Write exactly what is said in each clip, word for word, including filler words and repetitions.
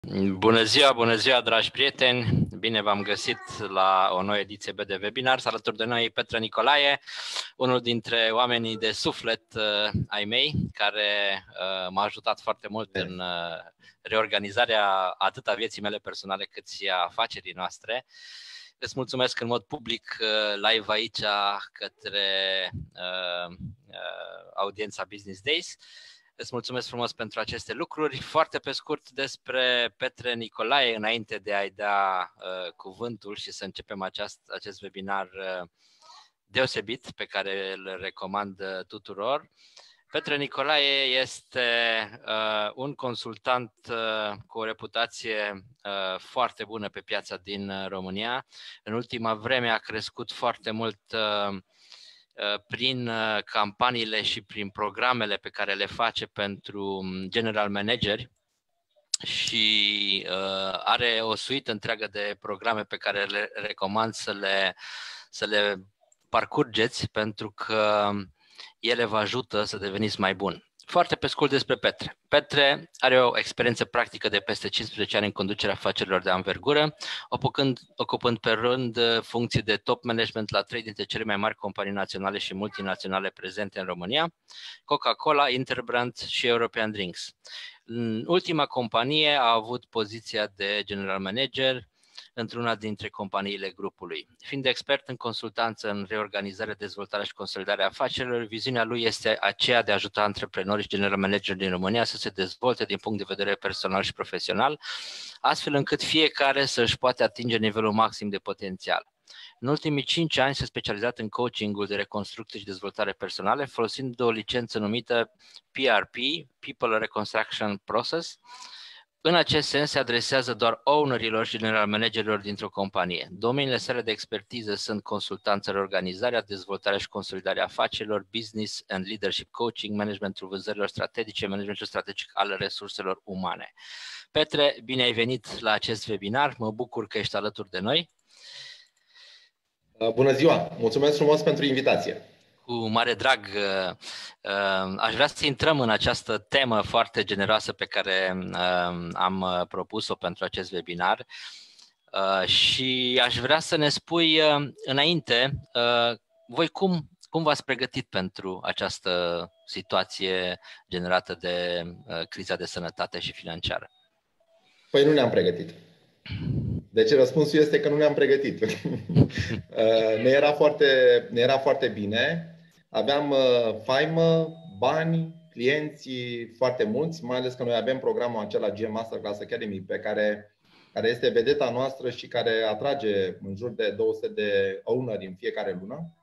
Bună ziua, bună ziua, dragi prieteni! Bine v-am găsit la o nouă ediție B de Webinar. Alături de noi Petre Nicolae, unul dintre oamenii de suflet uh, ai mei, care uh, m-a ajutat foarte mult în uh, reorganizarea atât a vieții mele personale cât și a afacerii noastre. Îți mulțumesc în mod public uh, live aici către uh, uh, audiența Business Days. Îți mulțumesc frumos pentru aceste lucruri. Foarte pe scurt despre Petre Nicolae, înainte de a-i da uh, cuvântul și să începem aceast, acest webinar uh, deosebit pe care îl recomand uh, tuturor. Petre Nicolae este uh, un consultant uh, cu o reputație uh, foarte bună pe piața din uh, România. În ultima vreme a crescut foarte mult uh, prin campaniile și prin programele pe care le face pentru general manageri și are o suită întreagă de programe pe care le recomand să le, să le parcurgeți pentru că ele vă ajută să deveniți mai buni. Foarte pe scurt despre Petre. Petre are o experiență practică de peste cincisprezece ani în conducerea afacerilor de anvergură, ocupând, ocupând pe rând funcții de top management la trei dintre cele mai mari companii naționale și multinaționale prezente în România, Coca-Cola, Interbrand și European Drinks. În ultima companie a avut poziția de general manager într-una dintre companiile grupului. Fiind expert în consultanță în reorganizare, dezvoltare și consolidarea afacerilor, viziunea lui este aceea de a ajuta antreprenorii și general manageri din România să se dezvolte din punct de vedere personal și profesional, astfel încât fiecare să-și poate atinge nivelul maxim de potențial. În ultimii cinci ani s-a specializat în coachingul de reconstrucție și dezvoltare personale, folosind o licență numită P R P, People Reconstruction Process. În acest sens se adresează doar ownerilor și general managerilor dintr-o companie. Domeniile sale de expertiză sunt consultanță, reorganizarea, dezvoltarea și consolidarea afacerilor, business and leadership coaching, managementul vânzărilor strategice, managementul strategic al resurselor umane. Petre, bine ai venit la acest webinar, mă bucur că ești alături de noi. Bună ziua, mulțumesc frumos pentru invitație. Cu mare drag, aș vrea să intrăm în această temă foarte generoasă pe care am propus-o pentru acest webinar și aș vrea să ne spui înainte, voi cum, cum v-ați pregătit pentru această situație generată de criza de sănătate și financiară? Păi nu ne-am pregătit. Deci răspunsul este că nu ne-am pregătit. ne, era foarte, ne era foarte bine. Aveam faimă, bani, clienți foarte mulți, mai ales că noi avem programul acela G M Masterclass Academy pe care, care este vedeta noastră și care atrage în jur de două sute de owneri în fiecare lună.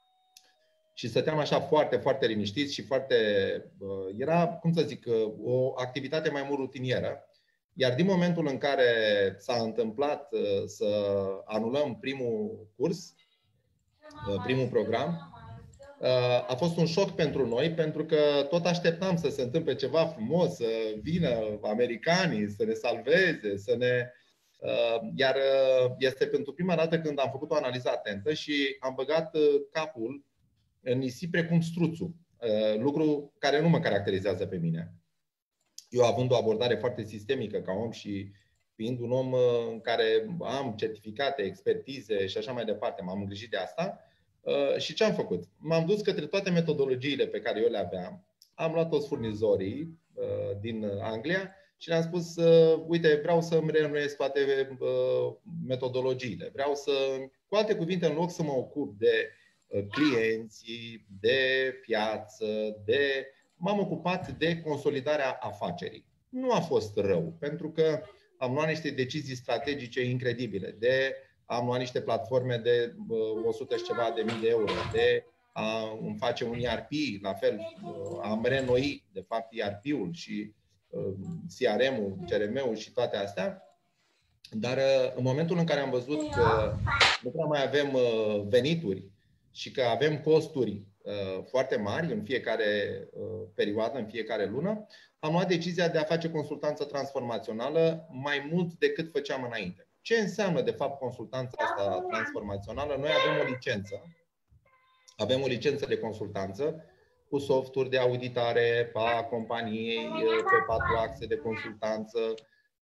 Și stăteam așa foarte, foarte liniștiți și foarte... Era, cum să zic, o activitate mai mult rutinieră. Iar din momentul în care s-a întâmplat să anulăm primul curs, primul program, a fost un șoc pentru noi, pentru că tot așteptam să se întâmple ceva frumos, să vină americanii, să ne salveze, să ne... Iar este pentru prima dată când am făcut o analiză atentă și am băgat capul în nisip precum struțul, lucru care nu mă caracterizează pe mine. Eu, având o abordare foarte sistemică ca om și fiind un om în care am certificate, expertize și așa mai departe, m-am îngrijit de asta. Și ce am făcut? M-am dus către toate metodologiile pe care eu le aveam. Am luat toți furnizorii din Anglia și le-am spus, uite, vreau să-mi reînnoiesc toate metodologiile. Vreau să, cu alte cuvinte, în loc să mă ocup de clienți, de piață, de... m-am ocupat de consolidarea afacerii. Nu a fost rău, pentru că am luat niște decizii strategice incredibile. De, am luat niște platforme de o sută și ceva de mii de euro, de a îmi face un E R P, la fel, am reînnoi, de fapt, E R P-ul și C R M-ul, C R M-ul și toate astea. Dar în momentul în care am văzut că nu prea mai avem venituri și că avem costuri foarte mari în fiecare perioadă, în fiecare lună, am luat decizia de a face consultanță transformațională mai mult decât făceam înainte. Ce înseamnă, de fapt, consultanța asta transformațională? Noi avem o licență, avem o licență de consultanță cu softuri de auditare a companiei pe patru axe de consultanță,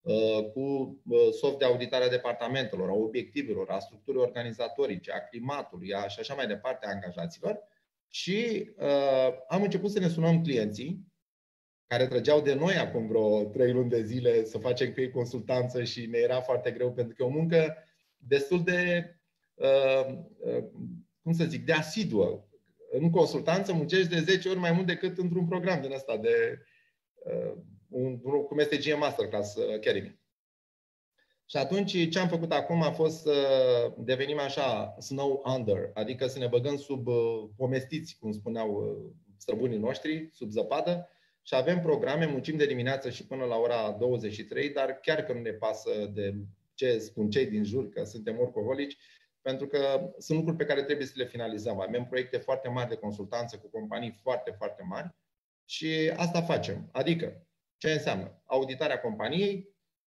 cu soft de auditare a departamentelor, a obiectivelor, a structurii organizatorice, a climatului, a, și așa mai departe, a angajaților. Și uh, am început să ne sunăm clienții care trăgeau de noi acum vreo trei luni de zile să facem cu ei consultanță și ne era foarte greu pentru că e o muncă destul de, uh, uh, cum să zic, de asiduă. În consultanță muncești de zece ori mai mult decât într-un program din ăsta de uh, un, cum este G M Masterclass Academy. Și atunci ce am făcut acum a fost să devenim așa snow under, adică să ne băgăm sub pomestiți, cum spuneau străbunii noștri, sub zăpadă. Și avem programe, muncim de dimineață și până la ora douăzeci și trei, dar chiar că nu ne pasă de ce spun cei din jur, că suntem workaholici, pentru că sunt lucruri pe care trebuie să le finalizăm. Avem proiecte foarte mari de consultanță cu companii foarte, foarte mari și asta facem. Adică, ce înseamnă? Auditarea companiei,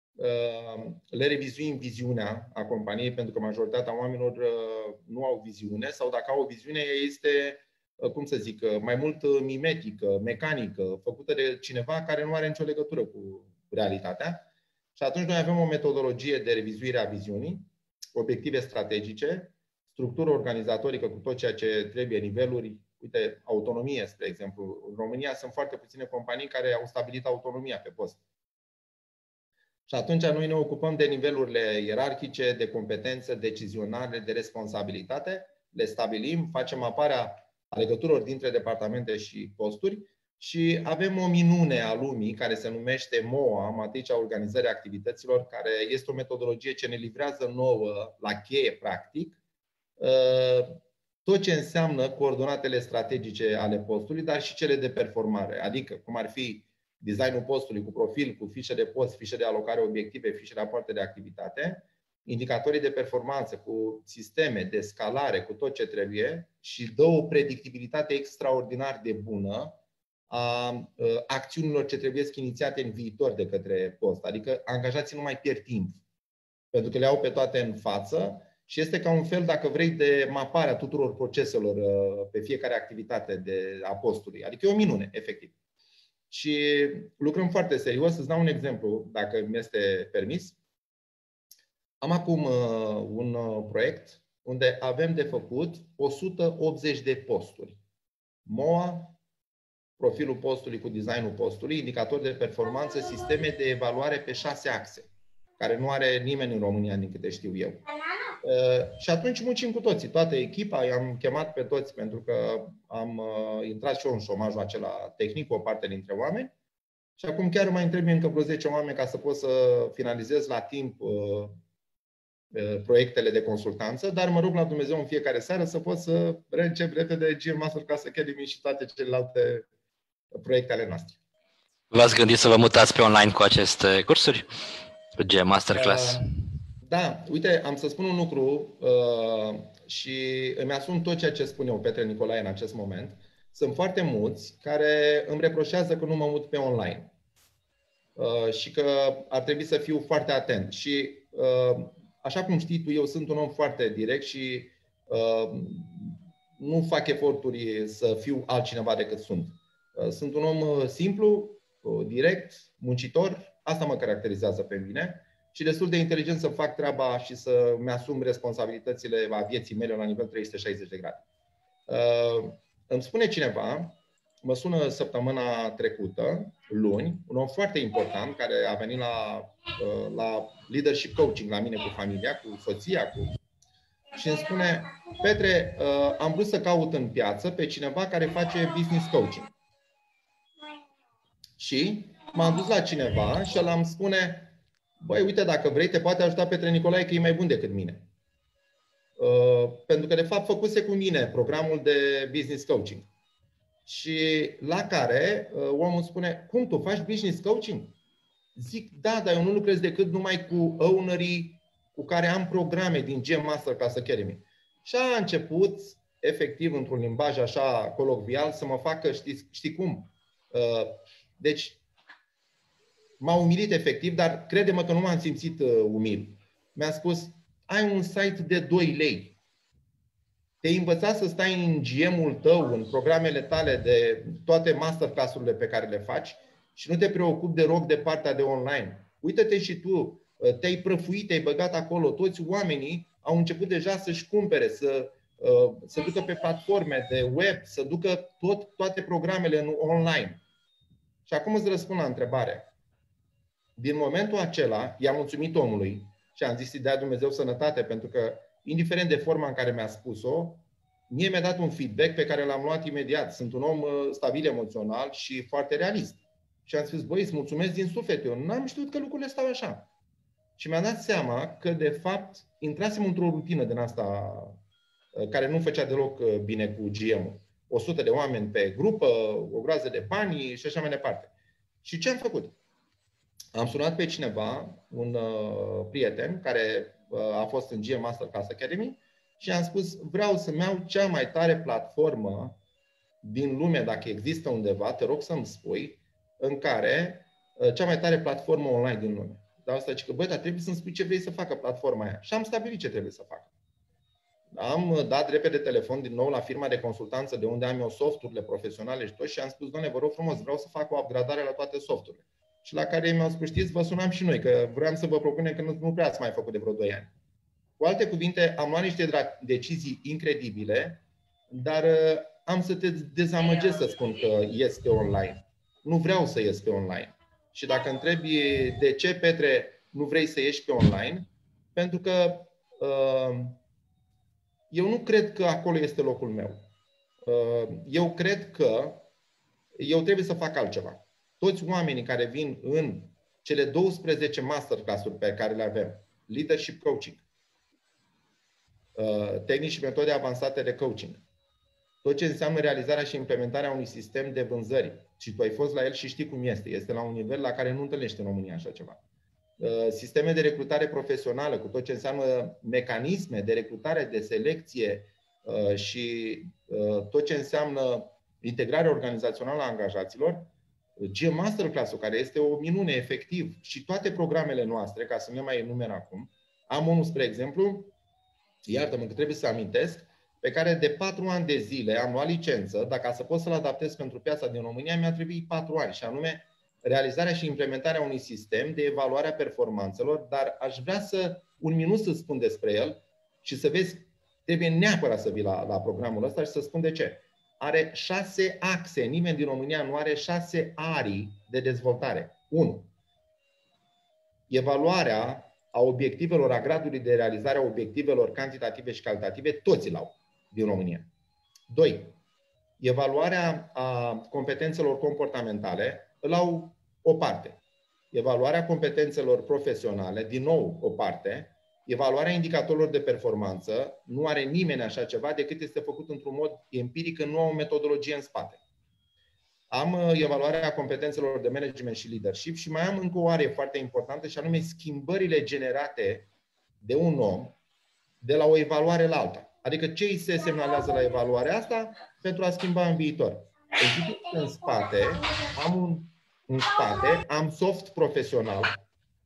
le revizuim viziunea a companiei, pentru că majoritatea oamenilor nu au viziune sau dacă au o viziune este, cum să zic, mai mult mimetică, mecanică, făcută de cineva care nu are nicio legătură cu realitatea. Și atunci noi avem o metodologie de revizuire a viziunii, obiective strategice, structură organizatorică cu tot ceea ce trebuie, niveluri, uite, autonomie, spre exemplu. În România sunt foarte puține companii care au stabilit autonomia pe post. Și atunci noi ne ocupăm de nivelurile ierarhice, de competență, decizionale, de responsabilitate, le stabilim, facem maparea a legăturilor dintre departamente și posturi și avem o minune a lumii care se numește M O A, Matricea Organizării Activităților, care este o metodologie ce ne livrează nouă la cheie, practic, tot ce înseamnă coordonatele strategice ale postului, dar și cele de performare, adică cum ar fi designul postului cu profil, cu fișe de post, fișe de alocare obiective, fișe de rapoarte de activitate, indicatorii de performanță cu sisteme de scalare, cu tot ce trebuie și dă o predictibilitate extraordinar de bună a acțiunilor ce trebuie inițiate în viitor de către post. Adică angajații nu mai pierd timp, pentru că le au pe toate în față și este ca un fel, dacă vrei, de mapare a tuturor proceselor pe fiecare activitate de, a postului. Adică e o minune, efectiv. Și lucrăm foarte serios. Îți dau un exemplu, dacă mi este permis. Am acum uh, un uh, proiect unde avem de făcut o sută optzeci de posturi. M O A, profilul postului cu designul postului, indicatori de performanță, sisteme de evaluare pe șase axe, care nu are nimeni în România, din câte știu eu. Uh, și atunci muncim cu toții, toată echipa, i-am chemat pe toți pentru că am uh, intrat și eu în șomajul acela tehnic cu o parte dintre oameni. Și acum chiar mai întreb încă vreo zece oameni ca să pot să finalizez la timp uh, proiectele de consultanță, dar mă rog la Dumnezeu în fiecare seară să pot să reîncep repede G M Masterclass Academy și toate celelalte proiecte ale noastre. V-ați gândit să vă mutați pe online cu aceste cursuri? Cu G M Masterclass? Uh, da, uite, am să spun un lucru uh, și îmi asum tot ceea ce spun eu, Petre Nicolae, în acest moment. Sunt foarte mulți care îmi reproșează că nu mă mut pe online uh, și că ar trebui să fiu foarte atent. Și uh, așa cum știi tu, eu sunt un om foarte direct și uh, nu fac eforturi să fiu altcineva decât sunt. Uh, sunt un om simplu, uh, direct, muncitor, asta mă caracterizează pe mine și destul de inteligent să fac treaba și să-mi asum responsabilitățile a vieții mele la nivel trei sute șaizeci de grade. Uh, îmi spune cineva, mă sună săptămâna trecută, luni, un om foarte important care a venit la, la leadership coaching la mine cu familia, cu soția, cu... și îmi spune: Petre, am vrut să caut în piață pe cineva care face business coaching. Și m-am dus la cineva și el îmi spune: băi, uite, dacă vrei, te poate ajuta Petre Nicolae, că e mai bun decât mine. Pentru că, de fapt, făcuse cu mine programul de business coaching. Și la care uh, omul spune: cum, tu faci business coaching? Zic: da, dar eu nu lucrez decât numai cu ownerii cu care am programe din G M Masterclass Academy. Și a început, efectiv, într-un limbaj așa colocvial, să mă facă, știi, știi cum? Uh, deci, m-a umilit efectiv, dar crede-mă că nu m-am simțit uh, umil. Mi-a spus: ai un site de doi lei. Te-ai învățat să stai în G M-ul tău, în programele tale, de toate masterclass-urile pe care le faci și nu te preocupi de rog de partea de online. Uită-te și tu, te-ai prăfuit, te-ai băgat acolo, toți oamenii au început deja să-și cumpere, să, să ducă pe platforme de web, să ducă tot, toate programele în online. Și acum îți răspund la întrebare. Din momentul acela, i-am mulțumit omului și am zis să-i dea Dumnezeu sănătate, pentru că, indiferent de forma în care mi-a spus-o, mie mi-a dat un feedback pe care l-am luat imediat. Sunt un om stabil emoțional și foarte realist. Și am spus, băi, îți mulțumesc din suflet. Eu n-am știut că lucrurile stau așa. Și mi-am dat seama că, de fapt, intrasem într-o rutină din asta care nu făcea deloc bine cu G M-ul. o sută de oameni pe grupă, o groază de bani și așa mai departe. Și ce am făcut? Am sunat pe cineva, un uh, prieten, care uh, a fost în G M Masterclass Academy și am spus, vreau să-mi iau cea mai tare platformă din lume, dacă există undeva, te rog să-mi spui, în care, uh, cea mai tare platformă online din lume. Dar asta zice că, băi, dar trebuie să-mi spui ce vrei să facă platforma aia. Și am stabilit ce trebuie să facă. Am dat repede telefon din nou la firma de consultanță de unde am eu softurile profesionale și tot și am spus, doamne, vă rog frumos, vreau să fac o upgradare la toate softurile. Și la care mi-au spus, știți, vă sunam și noi, că vreau să vă propunem că nu, nu prea ați mai făcut de vreo doi ani. Cu alte cuvinte, am luat niște decizii incredibile, dar uh, am să te dezamăgesc să spun că ies pe online. Nu vreau să ies pe online. Și dacă întrebi de ce, Petre, nu vrei să ieși pe online, pentru că uh, eu nu cred că acolo este locul meu. Uh, eu cred că eu trebuie să fac altceva. Toți oamenii care vin în cele douăsprezece masterclass-uri pe care le avem, leadership coaching, tehnici și metode avansate de coaching, tot ce înseamnă realizarea și implementarea unui sistem de vânzări, și tu ai fost la el și știi cum este, este la un nivel la care nu întâlnești în România așa ceva. Sisteme de recrutare profesională, cu tot ce înseamnă mecanisme de recrutare, de selecție și tot ce înseamnă integrare organizațională a angajaților, G M Masterclass-ul, care este o minune efectiv, și toate programele noastre, ca să nu le mai enumer acum, am unul, spre exemplu, iartă-mă că trebuie să amintesc, pe care de patru ani de zile am luat licență, dar ca să pot să-l adaptez pentru piața din România, mi-a trebuit patru ani, și anume realizarea și implementarea unui sistem de evaluare a performanțelor, dar aș vrea să, un minut să spun despre el și să vezi, trebuie neapărat să vii la, la programul ăsta și să spun de ce. Are șase axe. Nimeni din România nu are șase arii de dezvoltare. unu. Evaluarea a obiectivelor, a gradului de realizare a obiectivelor cantitative și calitative, toți îl au din România. doi. Evaluarea a competențelor comportamentale, îl au o parte. Evaluarea competențelor profesionale, din nou o parte. Evaluarea indicatorilor de performanță, nu are nimeni așa ceva decât este făcut într-un mod empiric, că nu au o metodologie în spate. Am evaluarea competențelor de management și leadership și mai am încă o arie foarte importantă, și anume schimbările generate de un om de la o evaluare la alta. Adică ce îi se semnalează la evaluarea asta pentru a schimba în viitor. În spate, am un, în spate, am soft profesional,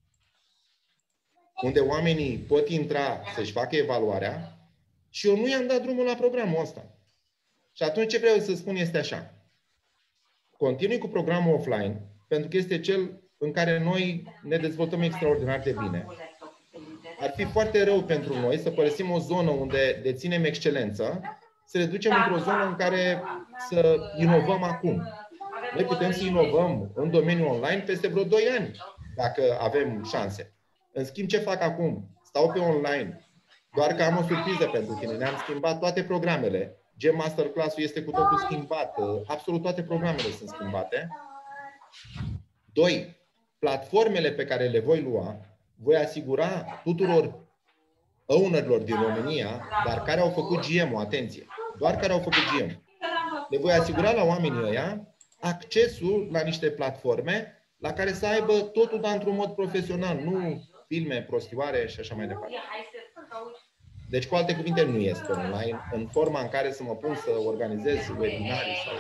unde oamenii pot intra să-și facă evaluarea, și eu nu i-am dat drumul la programul ăsta. Și atunci ce vreau să spun este așa. Continui cu programul offline, pentru că este cel în care noi ne dezvoltăm extraordinar de bine. Ar fi foarte rău pentru noi să părăsim o zonă unde deținem excelență, să le ducem într-o zonă în care să inovăm acum. Noi putem să inovăm în domeniul online peste vreo doi ani, dacă avem șanse. În schimb, ce fac acum? Stau pe online. Doar că am o surpriză pentru tine. Ne-am schimbat toate programele. G M Masterclass-ul este cu totul schimbat. Absolut toate programele sunt schimbate. Doi. Platformele pe care le voi lua, voi asigura tuturor ownerilor din România, dar care au făcut G M-ul, atenție, doar care au făcut G M. Le voi asigura la oamenii ăia accesul la niște platforme la care să aibă totul, dar într-un mod profesional, nu filme, prostioare și așa mai departe. Deci, cu alte cuvinte, nu este online, în forma în care să mă pun să organizez webinarii sau...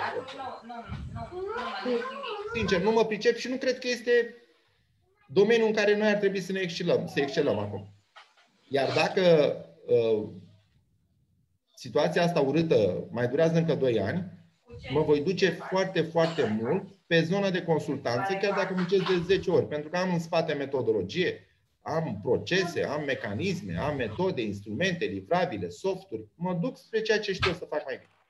Sincer, nu mă pricep și nu cred că este domeniul în care noi ar trebui să ne excelăm, să excelăm acum. Iar dacă uh, situația asta urâtă mai durează încă doi ani, mă voi duce foarte, foarte mult pe zona de consultanță, chiar dacă muncesc de zece ori, pentru că am în spate metodologie, am procese, am mecanisme, am metode, instrumente, livrabile, softuri. Mă duc spre ceea ce știu să fac mai bine.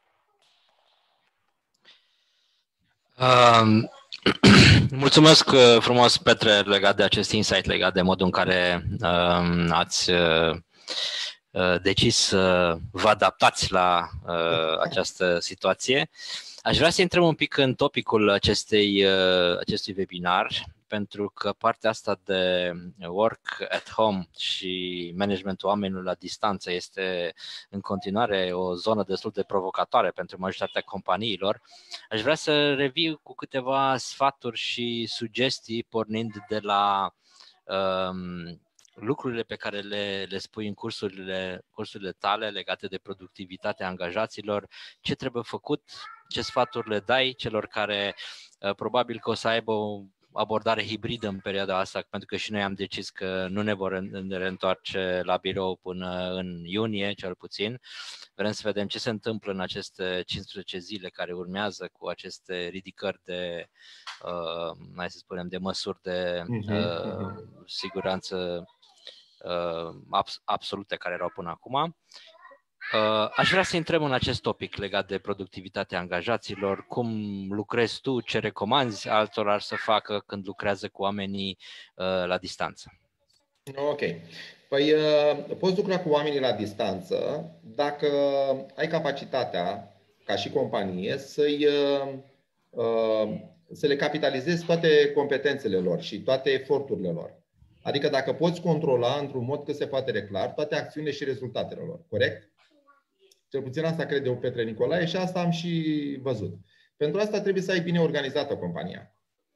Um, mulțumesc frumos, Petre, legat de acest insight, legat de modul în care um, ați uh, decis să vă adaptați la uh, această situație. Aș vrea să intrăm un pic în topicul acestei, uh, acestui webinar, pentru că partea asta de work at home și managementul oamenilor la distanță este în continuare o zonă destul de provocatoare pentru majoritatea companiilor. Aș vrea să reviu cu câteva sfaturi și sugestii pornind de la um, lucrurile pe care le, le spui în cursurile, cursurile tale legate de productivitatea angajaților, ce trebuie făcut, ce sfaturi le dai celor care uh, probabil că o să aibă o abordare hibridă în perioada asta, pentru că și noi am decis că nu ne vor reîntoarce la birou până în iunie, cel puțin. Vrem să vedem ce se întâmplă în aceste cincisprezece zile care urmează cu aceste ridicări de, uh, hai să spunem, de măsuri de uh, siguranță uh, abs- absolute care erau până acum. Uh, aș vrea să intrăm în acest topic legat de productivitatea angajaților. Cum lucrezi tu, ce recomanzi altora să facă când lucrează cu oamenii uh, la distanță? Ok. Păi uh, poți lucra cu oamenii la distanță dacă ai capacitatea, ca și companie, să-i, uh, uh, să le capitalizezi toate competențele lor și toate eforturile lor. Adică dacă poți controla într-un mod cât se poate de clar toate acțiunile și rezultatele lor. Corect? Cel puțin asta crede eu, Petre Nicolae, și asta am și văzut. Pentru asta trebuie să ai bine organizată compania.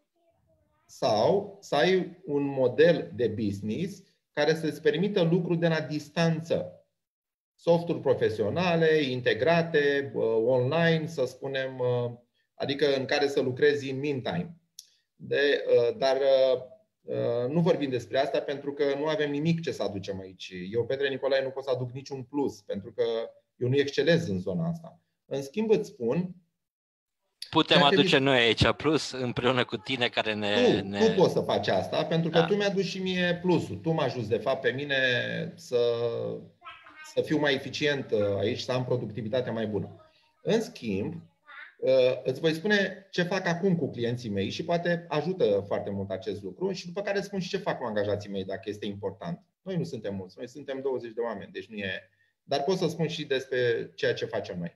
Sau să ai un model de business care să-ți permită lucruri de la distanță. Softuri profesionale, integrate, online, să spunem, adică în care să lucrezi în meantime. De, dar nu vorbim despre asta pentru că nu avem nimic ce să aducem aici. Eu, Petre Nicolae, nu pot să aduc niciun plus, pentru că eu nu excelez în zona asta. În schimb, îți spun... Putem aduce trebui... noi aici plus împreună cu tine care ne... Tu, ne... tu poți să faci asta, pentru că da. tu mi-aduci și mie plusul. Tu mă ajuți, de fapt, pe mine să, să fiu mai eficient aici, să am productivitatea mai bună. În schimb, îți voi spune ce fac acum cu clienții mei și poate ajută foarte mult acest lucru și după care spun și ce fac cu angajații mei, dacă este important. Noi nu suntem mulți, noi suntem douăzeci de oameni, deci nu e... Dar pot să spun și despre ceea ce facem noi.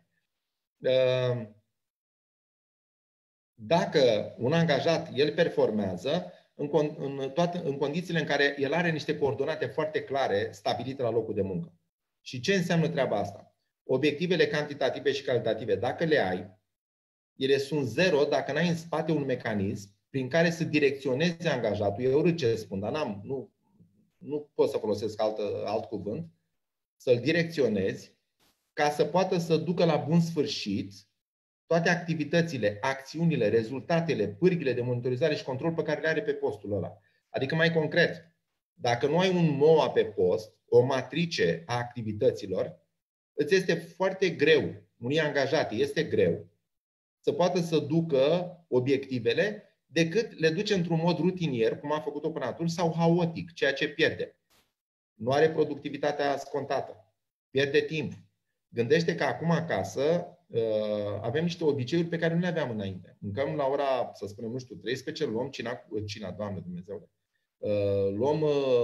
Dacă un angajat, el performează în, în, toate, în condițiile în care el are niște coordonate foarte clare stabilite la locul de muncă. Și ce înseamnă treaba asta? Obiectivele cantitative și calitative, dacă le ai, ele sunt zero dacă n-ai în spate un mecanism prin care să direcționezi angajatul. Eu urât ce spun, dar n-am, nu, nu pot să folosesc alt, alt cuvânt. Să-l direcționezi ca să poată să ducă la bun sfârșit toate activitățile, acțiunile, rezultatele, pârghile de monitorizare și control pe care le are pe postul ăla. Adică mai concret, dacă nu ai un M O A pe post, o matrice a activităților, îți este foarte greu, unui angajat este greu, să poată să ducă obiectivele decât le duce într-un mod rutinier, cum am făcut-o până atunci, sau haotic, ceea ce pierde. Nu are productivitatea scontată. Pierde timp. Gândește că acum acasă avem niște obiceiuri pe care nu le aveam înainte. Mâncăm la ora, să spunem, nu știu, treisprezece, luăm cina, cina Doamne Dumnezeu, luăm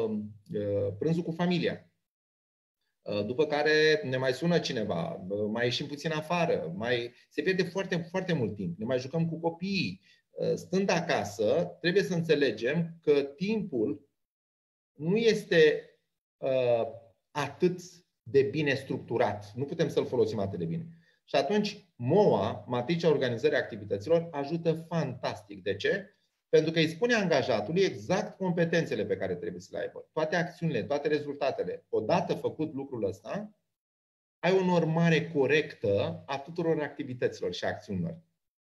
prânzul cu familia. După care ne mai sună cineva, mai ieșim puțin afară, mai se pierde foarte, foarte mult timp. Ne mai jucăm cu copiii. Stând acasă, trebuie să înțelegem că timpul nu este uh, atât de bine structurat. Nu putem să-l folosim atât de bine. Și atunci, M O A, matricea organizării activităților, ajută fantastic. De ce? Pentru că îi spune angajatului exact competențele pe care trebuie să le aibă. Toate acțiunile, toate rezultatele. Odată făcut lucrul ăsta, ai o normare corectă a tuturor activităților și acțiunilor.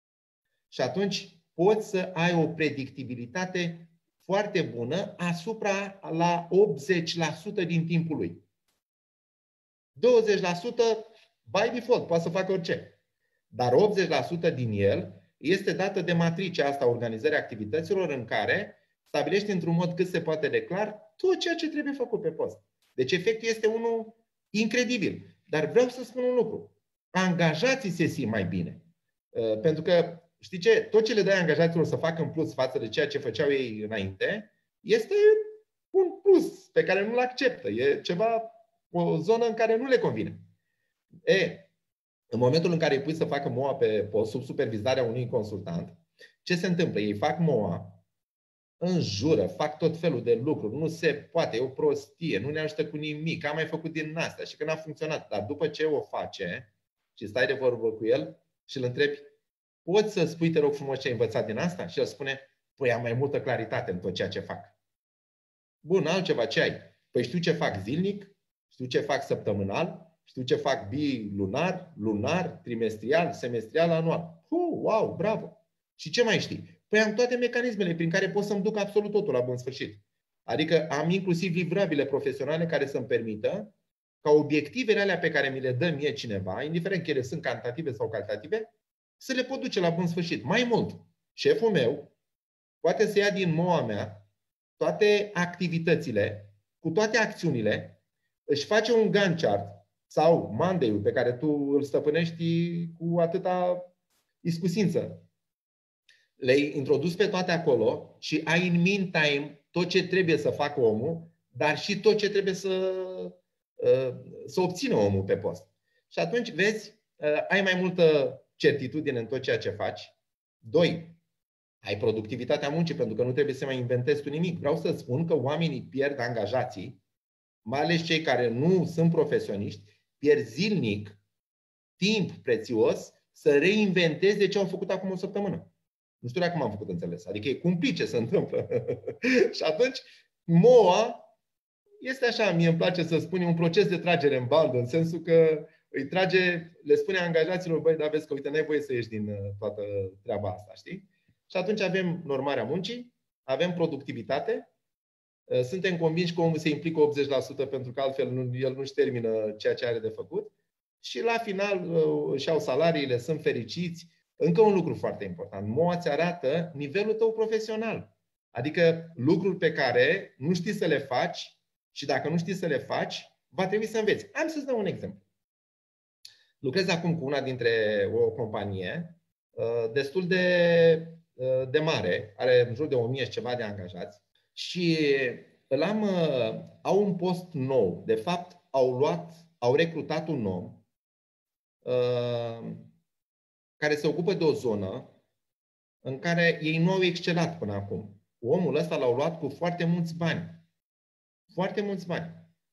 Și atunci poți să ai o predictibilitate foarte bună asupra la optzeci la sută din timpul lui. douăzeci la sută by default, poate să facă orice. Dar optzeci la sută din el este dată de matricea asta a organizării activităților în care stabilești într-un mod cât se poate de clar tot ceea ce trebuie făcut pe post. Deci efectul este unul incredibil. Dar vreau să spun un lucru. Angajații se simt mai bine. Pentru că, știi ce? Tot ce le dai angajaților să facă în plus față de ceea ce făceau ei înainte, este un plus pe care nu-l acceptă. E ceva, o zonă în care nu le convine. E, în momentul în care îi pui să facă M O A pe post, sub supervizarea unui consultant, ce se întâmplă? Ei fac M O A, înjură, fac tot felul de lucruri, nu se poate, e o prostie, nu ne ajută cu nimic, am mai făcut din astea și că n-a funcționat. Dar după ce o face și stai de vorbă cu el și îl întrebi, poți să spui, te rog frumos, ce ai învățat din asta? Și el spune, păi am mai multă claritate în tot ceea ce fac. Bun, altceva ce ai? Păi știu ce fac zilnic, știu ce fac săptămânal, știu ce fac bilunar, lunar, trimestrial, semestrial, anual. Uh, wow, bravo! Și ce mai știi? Păi am toate mecanismele prin care pot să-mi duc absolut totul la bun sfârșit. Adică am inclusiv livrabile profesionale care să-mi permită ca obiectivele alea pe care mi le dă mie cineva, indiferent că ele sunt cantitative sau calitative, să le pot duce la bun sfârșit. Mai mult, șeful meu poate să ia din M O A mea toate activitățile, cu toate acțiunile, își face un Gantt chart sau Monday-ul pe care tu îl stăpânești cu atâta iscusință. Le-ai introdus pe toate acolo și ai în meantime tot ce trebuie să facă omul, dar și tot ce trebuie să, să obțină omul pe post. Și atunci, vezi, ai mai multă certitudine în tot ceea ce faci. Doi, ai productivitatea muncii, pentru că nu trebuie să mai inventezi tu nimic. Vreau să spun că oamenii pierd angajații, mai ales cei care nu sunt profesioniști, pierd zilnic timp prețios să reinventeze ce au făcut acum o săptămână. Nu știu dacă m-am făcut înțeles. Adică e cumplit ce se întâmplă. Și atunci, M O A este așa, mie îmi place să spun, un proces de tragere în bandă, în sensul că îi trage, le spune angajaților, băi, dar vezi că, uite, n-ai voie să ieși din toată treaba asta, știi? Și atunci avem normarea muncii, avem productivitate, suntem convinși că omul se implică optzeci la sută pentru că altfel nu, el nu-și termină ceea ce are de făcut și la final își au salariile, sunt fericiți. Încă un lucru foarte important. M O A ți arată nivelul tău profesional. Adică lucruri pe care nu știi să le faci și dacă nu știi să le faci, va trebui să înveți. Am să-ți dau un exemplu. Lucrez acum cu una dintre o companie destul de, de mare, are în jur de o mie și ceva de angajați și îl am, au un post nou. De fapt, au luat, au recrutat un om care se ocupă de o zonă în care ei nu au excelat până acum. Omul ăsta l-au luat cu foarte mulți bani. Foarte mulți bani.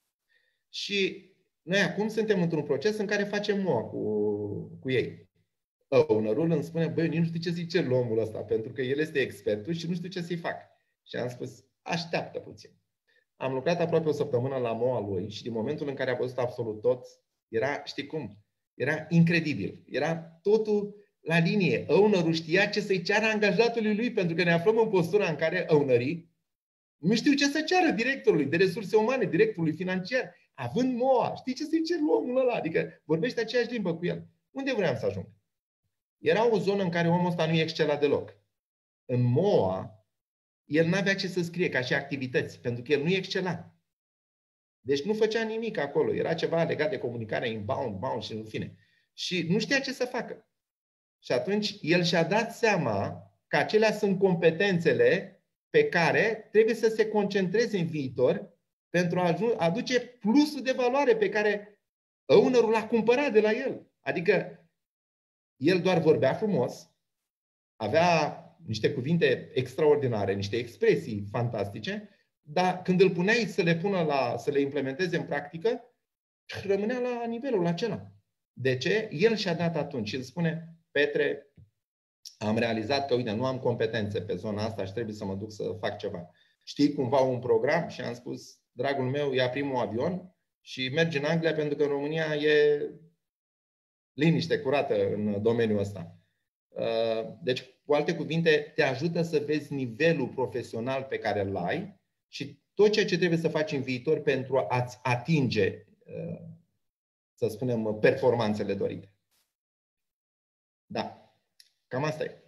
Și noi acum suntem într-un proces în care facem M O A cu, cu ei. Ownerul îmi spune, băi, eu nu știu ce zice omul ăsta, pentru că el este expertul și nu știu ce să-i fac. Și am spus, așteaptă puțin. Am lucrat aproape o săptămână la M O A lui și din momentul în care a văzut absolut tot, era, știi cum, era incredibil. Era totul la linie. Ownerul știa ce să-i ceară angajatului lui, pentru că ne aflăm în postura în care ownerii nu știu ce să ceară directorului de resurse umane, directorului financiar, având M O A. Știi ce să-i cer omul ăla? Adică vorbește aceeași limbă cu el. Unde vreau să ajung? Era o zonă în care omul ăsta nu excela deloc. În M O A, el n-avea ce să scrie ca și activități, pentru că el nu excela. Deci nu făcea nimic acolo. Era ceva legat de comunicarea inbound, bound și în fine. Și nu știa ce să facă. Și atunci el și-a dat seama că acelea sunt competențele pe care trebuie să se concentreze în viitor pentru a aduce plusul de valoare pe care ownerul l-a cumpărat de la el. Adică el doar vorbea frumos, avea niște cuvinte extraordinare, niște expresii fantastice, dar când îl puneai să le pună la, să le implementeze în practică, rămânea la nivelul acela. De ce? El și-a dat atunci și îl spune, Petre, am realizat că, uite, nu am competențe pe zona asta și trebuie să mă duc să fac ceva. Știi cumva un program? Și am spus, dragul meu, ia primul avion și mergi în Anglia, pentru că în România e liniște curată în domeniul ăsta. Deci, cu alte cuvinte, te ajută să vezi nivelul profesional pe care îl ai și tot ceea ce trebuie să faci în viitor pentru a-ți atinge, să spunem, performanțele dorite. Da, cam asta e.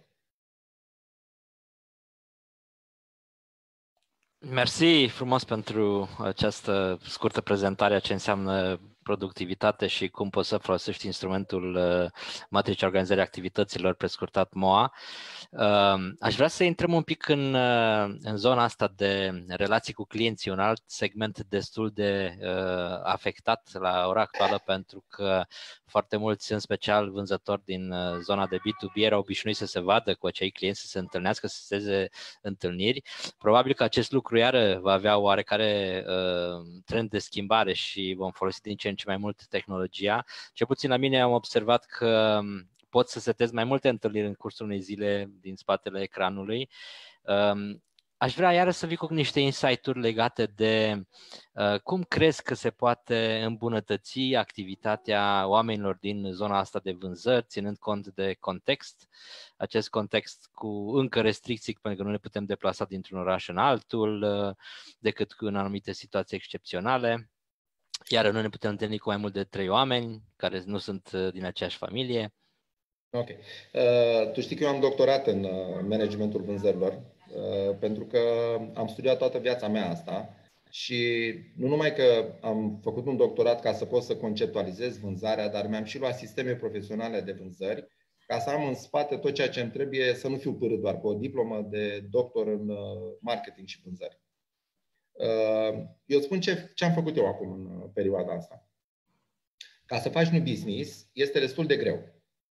Mersi frumos pentru această scurtă prezentare a ce înseamnă productivitate și cum poți să folosești instrumentul matricii organizării activităților, prescurtat M O A. Aș vrea să intrăm un pic în, în zona asta de relații cu clienții, un alt segment destul de uh, afectat la ora actuală, pentru că foarte mulți, în special vânzători din zona de B doi B, erau obișnuiți să se vadă cu acei clienți, să se întâlnească, să se seze întâlniri. Probabil că acest lucru iară va avea oarecare uh, trend de schimbare și vom folosi din ce în ce mai mult tehnologia. Cel puțin la mine am observat că pot să setez mai multe întâlniri în cursul unei zile din spatele ecranului. Um, Aș vrea iară să vii cu niște insight-uri legate de uh, cum crezi că se poate îmbunătăți activitatea oamenilor din zona asta de vânzări, ținând cont de context, acest context cu încă restricții, pentru că nu ne putem deplasa dintr-un oraș în altul, uh, decât în anumite situații excepționale. Iar nu ne putem întâlni cu mai mult de trei oameni care nu sunt din aceeași familie. Ok. Uh, tu știi că eu am doctorat în uh, managementul vânzărilor, uh, pentru că am studiat toată viața mea asta și nu numai că am făcut un doctorat ca să pot să conceptualizez vânzarea, dar mi-am și luat sisteme profesionale de vânzări ca să am în spate tot ceea ce îmi trebuie, să nu fiu pârât doar cu o diplomă de doctor în uh, marketing și vânzări. Uh, eu spun ce, ce am făcut eu acum în perioada asta. Ca să faci un business este destul de greu.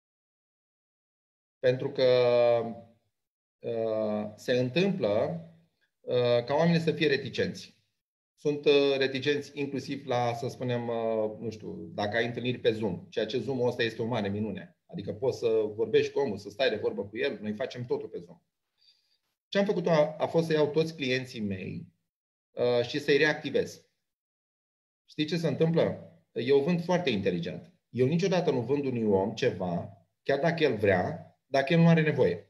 Pentru că uh, se întâmplă uh, ca oamenii să fie reticenți. Sunt uh, reticenți inclusiv la, să spunem, uh, nu știu, dacă ai întâlniri pe Zoom, ceea ce Zoom-ul ăsta este o mare minune. Adică poți să vorbești cu omul, să stai de vorbă cu el, noi facem totul pe Zoom. Ce am făcut a, a fost să iau toți clienții mei uh, și să-i reactivez. Știi ce se întâmplă? Eu vând foarte inteligent. Eu niciodată nu vând unui om ceva, chiar dacă el vrea, dacă el nu are nevoie.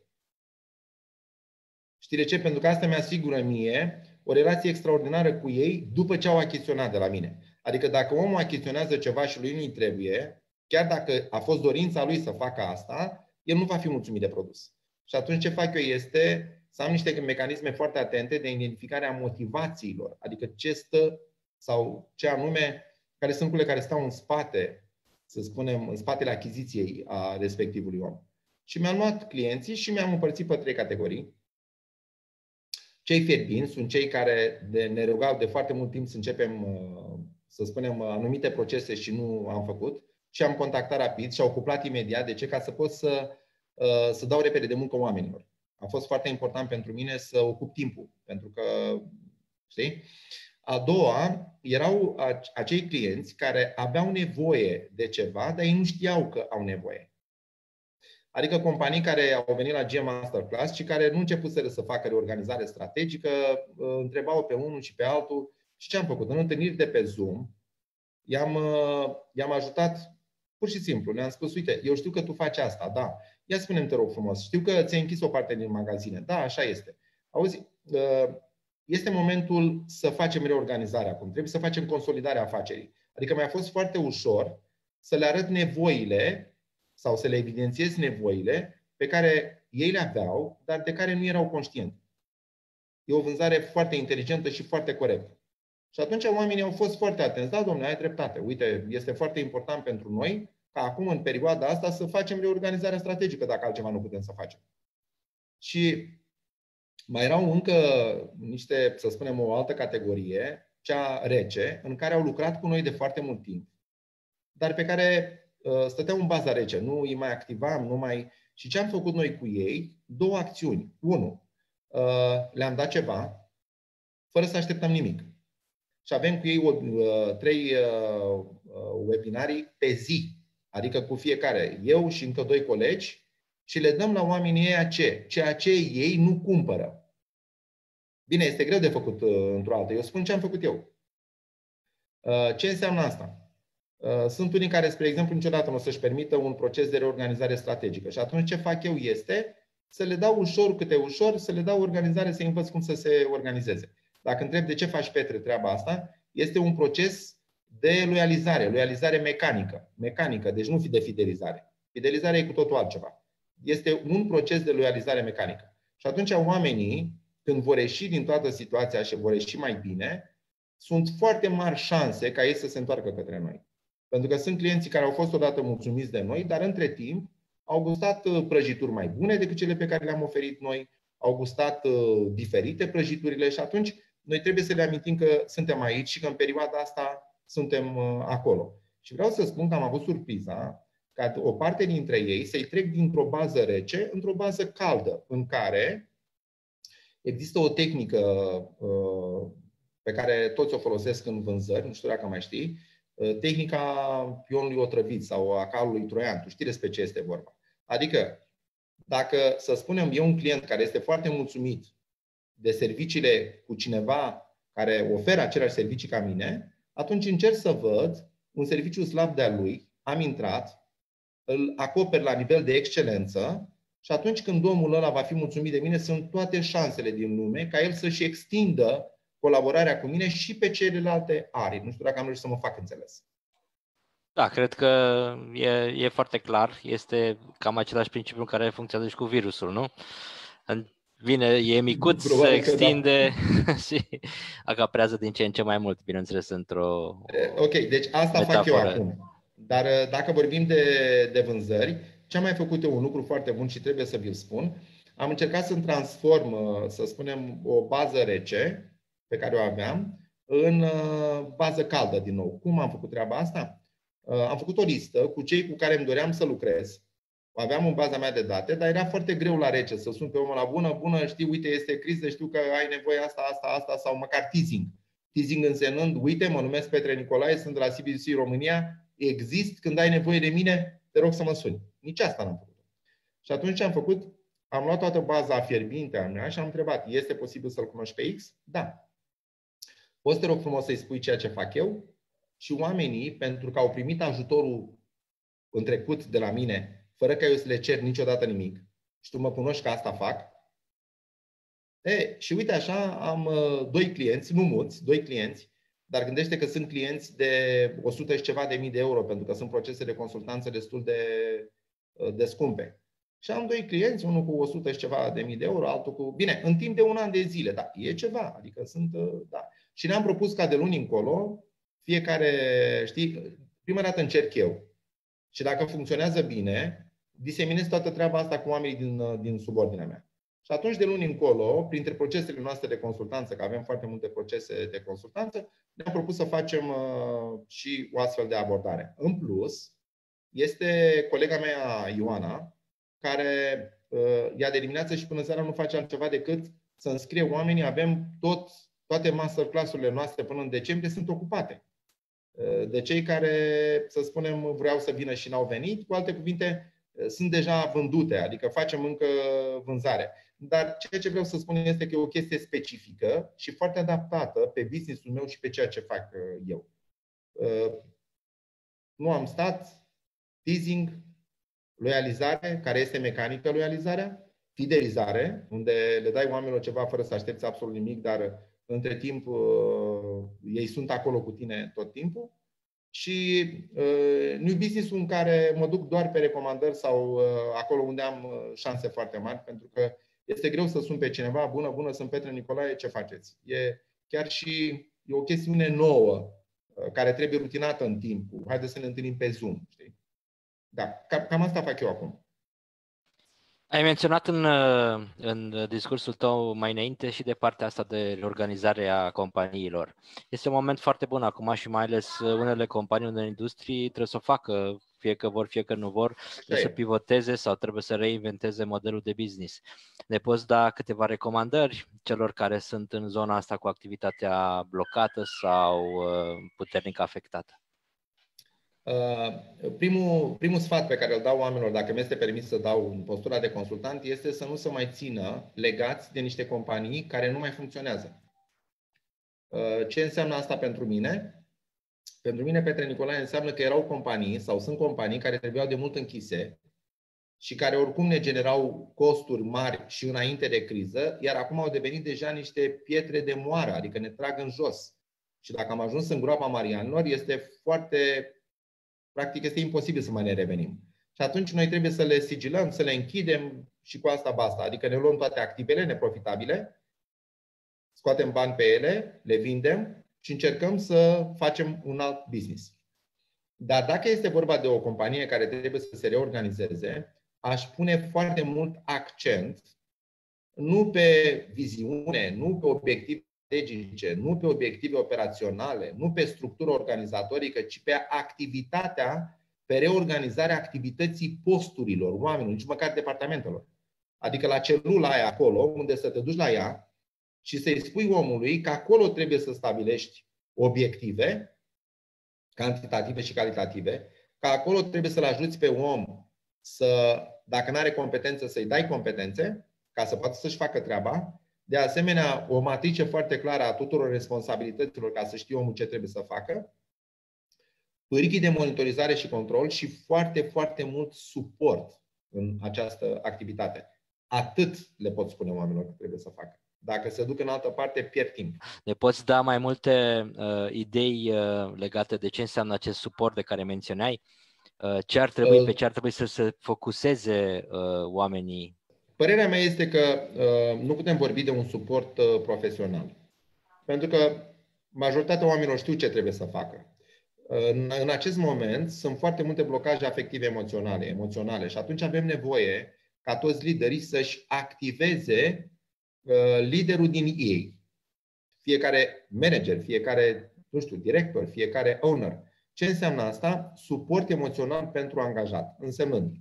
Știi de ce? Pentru că asta mi-asigură mie o relație extraordinară cu ei după ce au achiziționat de la mine. Adică dacă omul achiziționează ceva și lui nu-i trebuie, chiar dacă a fost dorința lui să facă asta, el nu va fi mulțumit de produs. Și atunci ce fac eu este să am niște mecanisme foarte atente de identificare a motivațiilor. Adică ce stă sau ce anume, care sunt lucrurile care stau în spate, să spunem, în spatele achiziției a respectivului om. Și mi-am luat clienții și mi-am împărțit pe trei categorii. Cei fierbinți sunt cei care de, ne rugau de foarte mult timp să începem, să spunem, anumite procese și nu am făcut. Și am contactat rapid și au cuplat imediat. De ce? Ca să pot să, să dau repede de muncă oamenilor. A fost foarte important pentru mine să ocup timpul. Pentru că, știi? A doua, erau acei clienți care aveau nevoie de ceva, dar ei nu știau că au nevoie. Adică companii care au venit la G M Masterclass și care nu începuseră să facă reorganizare strategică, întrebau pe unul și pe altul. Și ce am făcut? În întâlniri de pe Zoom, i-am, i-am ajutat pur și simplu. Le-am spus, uite, eu știu că tu faci asta, da. Ia spune-mi, te rog frumos, știu că ți-ai închis o parte din magazine. Da, așa este. Auzi, este momentul să facem reorganizarea acum. Trebuie să facem consolidarea afacerii. Adică mi-a fost foarte ușor să le arăt nevoile sau să le evidențiez nevoile pe care ei le aveau, dar de care nu erau conștienți. E o vânzare foarte inteligentă și foarte corectă. Și atunci oamenii au fost foarte atenți. Da, domnule, ai dreptate. Uite, este foarte important pentru noi ca acum, în perioada asta, să facem reorganizarea strategică, dacă altceva nu putem să facem. Și mai erau încă niște, să spunem, o altă categorie, cea rece, în care au lucrat cu noi de foarte mult timp, dar pe care stăteau în baza rece, nu îi mai activam, nu mai... Și ce am făcut noi cu ei? Două acțiuni. Unu, le-am dat ceva, fără să așteptăm nimic. Și avem cu ei trei webinarii pe zi, adică cu fiecare, eu și încă doi colegi, și le dăm la oamenii ăia ce? Ceea ce ei nu cumpără. Bine, este greu de făcut într-o altă. Eu spun ce am făcut eu. Ce înseamnă asta? Sunt unii care, spre exemplu, niciodată nu o să-și permită un proces de reorganizare strategică. Și atunci ce fac eu este să le dau ușor câte ușor, să le dau organizare, să-i învăț cum să se organizeze. Dacă întreb de ce faci, Petre, treaba asta, este un proces de loializare, loializare mecanică. Mecanică, deci nu fi de fidelizare. Fidelizarea e cu totul altceva. este un proces de loializare mecanică. Și atunci oamenii, când vor ieși din toată situația și vor ieși mai bine, sunt foarte mari șanse ca ei să se întoarcă către noi. Pentru că sunt clienții care au fost odată mulțumiți de noi, dar între timp au gustat prăjituri mai bune decât cele pe care le-am oferit noi, au gustat diferite prăjiturile și atunci noi trebuie să le amintim că suntem aici și că în perioada asta suntem acolo. Și vreau să spun că am avut surpriza ca o parte dintre ei să-i trec dintr-o bază rece într-o bază caldă, în care există o tehnică pe care toți o folosesc în vânzări, nu știu dacă mai știi, tehnica pionului otrăvit sau a calului troian. Tu știi despre ce este vorba. Adică, dacă, să spunem, e un client care este foarte mulțumit de serviciile cu cineva care oferă aceleași servicii ca mine, atunci încerc să văd un serviciu slab de-a lui, am intrat, îl acoper la nivel de excelență și atunci când omul ăla va fi mulțumit de mine, sunt toate șansele din lume ca el să-și extindă colaborarea cu mine și pe celelalte arii. Nu știu dacă am reușit să mă fac înțeles. Da, cred că e, e foarte clar. Este cam același principiu în care funcționează și cu virusul, nu? Vine, e micuț, se extinde da. Și acaperează din ce în ce mai mult, bineînțeles, într-o Ok, deci asta metaforă. Fac eu acum. Dar dacă vorbim de, de vânzări, ce am mai făcut eu un lucru foarte bun și trebuie să vi-l spun. Am încercat să-mi transform, să spunem, o bază rece pe care o aveam în bază caldă din nou. Cum am făcut treaba asta? Am făcut o listă cu cei cu care îmi doream să lucrez. Aveam în baza mea de date, dar era foarte greu la rece să sun pe omul la bună, bună, știi, uite, este criză, știu că ai nevoie asta, asta, asta, sau măcar teasing. Teasing însemnând, uite, mă numesc Petre Nicolae, sunt de la C B C România, exist, când ai nevoie de mine, te rog să mă suni. Nici asta n-am făcut. Și atunci am făcut, am luat toată baza fierbinte a mea și am întrebat, este posibil să-l cunoști pe X? Da. Poți, te rog frumos, să-i spui ceea ce fac eu? Și oamenii, pentru că au primit ajutorul în trecut de la mine, fără ca eu să le cer niciodată nimic, și tu mă cunoști că asta fac, e, și uite așa, am uh, doi clienți, nu mulți, doi clienți, dar gândește că sunt clienți de o sută și ceva de mii de euro, pentru că sunt procese de consultanță destul de, uh, de scumpe. Și am doi clienți, unul cu o sută și ceva de mii de euro, altul cu... Bine, în timp de un an de zile, da, e ceva, adică sunt... Uh, da. Și ne-am propus ca de luni încolo, fiecare, știi, prima dată încerc eu. Și dacă funcționează bine, diseminez toată treaba asta cu oamenii din, din subordinea mea. Și atunci, de luni încolo, printre procesele noastre de consultanță, că avem foarte multe procese de consultanță, ne-am propus să facem uh, și o astfel de abordare. În plus, este colega mea, Ioana, care uh, ea de dimineață și până seara nu face altceva decât să înscrie oamenii. Avem tot, toate masterclass-urile noastre până în decembrie sunt ocupate. Uh, de cei care, să spunem, vreau să vină și n-au venit, cu alte cuvinte, sunt deja vândute, adică facem încă vânzare. Dar ceea ce vreau să spun este că e o chestie specifică și foarte adaptată pe business-ul meu și pe ceea ce fac eu. Nu am stat, teasing, loializare, care este mecanică loializarea, fidelizare, unde le dai oamenilor ceva fără să aștepți absolut nimic, dar între timp ei sunt acolo cu tine tot timpul. Și uh, new business-ul în care mă duc doar pe recomandări sau uh, acolo unde am uh, șanse foarte mari, pentru că este greu să sun pe cineva, bună, bună, sunt Petre Nicolae, ce faceți? E chiar și e o chestiune nouă uh, care trebuie rutinată în timp. Haideți să ne întâlnim pe Zoom. Știi? Da, cam, cam asta fac eu acum. Ai menționat în, în discursul tău mai înainte și de partea asta de reorganizare a companiilor. Este un moment foarte bun acum și mai ales unele companii, unele industrii trebuie să o facă, fie că vor, fie că nu vor, trebuie să pivoteze sau trebuie să reinventeze modelul de business. Ne poți da câteva recomandări celor care sunt în zona asta cu activitatea blocată sau puternic afectată? Primul, primul sfat pe care îl dau oamenilor, dacă mi este permis să dau în postura de consultant, este să nu se mai țină legați de niște companii care nu mai funcționează. Ce înseamnă asta pentru mine? Pentru mine, Petre Nicolae, înseamnă că erau companii sau sunt companii care trebuiau de mult închise și care oricum ne generau costuri mari și înainte de criză, iar acum au devenit deja niște pietre de moară, adică ne trag în jos. Și dacă am ajuns în groapa Marianilor, este foarte... Practic este imposibil să mai ne revenim. și atunci noi trebuie să le sigilăm, să le închidem și cu asta basta. Adică ne luăm toate activele neprofitabile, scoatem bani pe ele, le vindem și încercăm să facem un alt business. Dar dacă este vorba de o companie care trebuie să se reorganizeze, aș pune foarte mult accent nu pe viziune, nu pe obiective strategice, nu pe obiective operaționale, nu pe structură organizatorică, ci pe activitatea, pe reorganizarea activității posturilor, oamenilor, nici măcar departamentelor. Adică la celula aia acolo, unde să te duci la ea și să-i spui omului că acolo trebuie să stabilești obiective, cantitative și calitative, că acolo trebuie să-l ajuți pe om să, dacă nu are competență, să-i dai competențe, ca să poată să-și facă treaba. De asemenea, o matrice foarte clară a tuturor responsabilităților ca să știe omul ce trebuie să facă, pârghii de monitorizare și control și foarte, foarte mult suport în această activitate. Atât le pot spune oamenilor că trebuie să facă. Dacă se duc în altă parte, pierd timp. Ne poți da mai multe uh, idei uh, legate de ce înseamnă acest suport de care menționai? Uh, ce ar trebui, uh, pe ce ar trebui să se focuseze uh, oamenii? Părerea mea este că uh, nu putem vorbi de un suport uh, profesional. Pentru că majoritatea oamenilor știu ce trebuie să facă. În, în acest moment sunt foarte multe blocaje afective emoționale, emoționale și atunci avem nevoie ca toți liderii să-și activeze uh, liderul din ei. Fiecare manager, fiecare, nu știu, director, fiecare owner. Ce înseamnă asta? Suport emoțional pentru angajat. Însemnând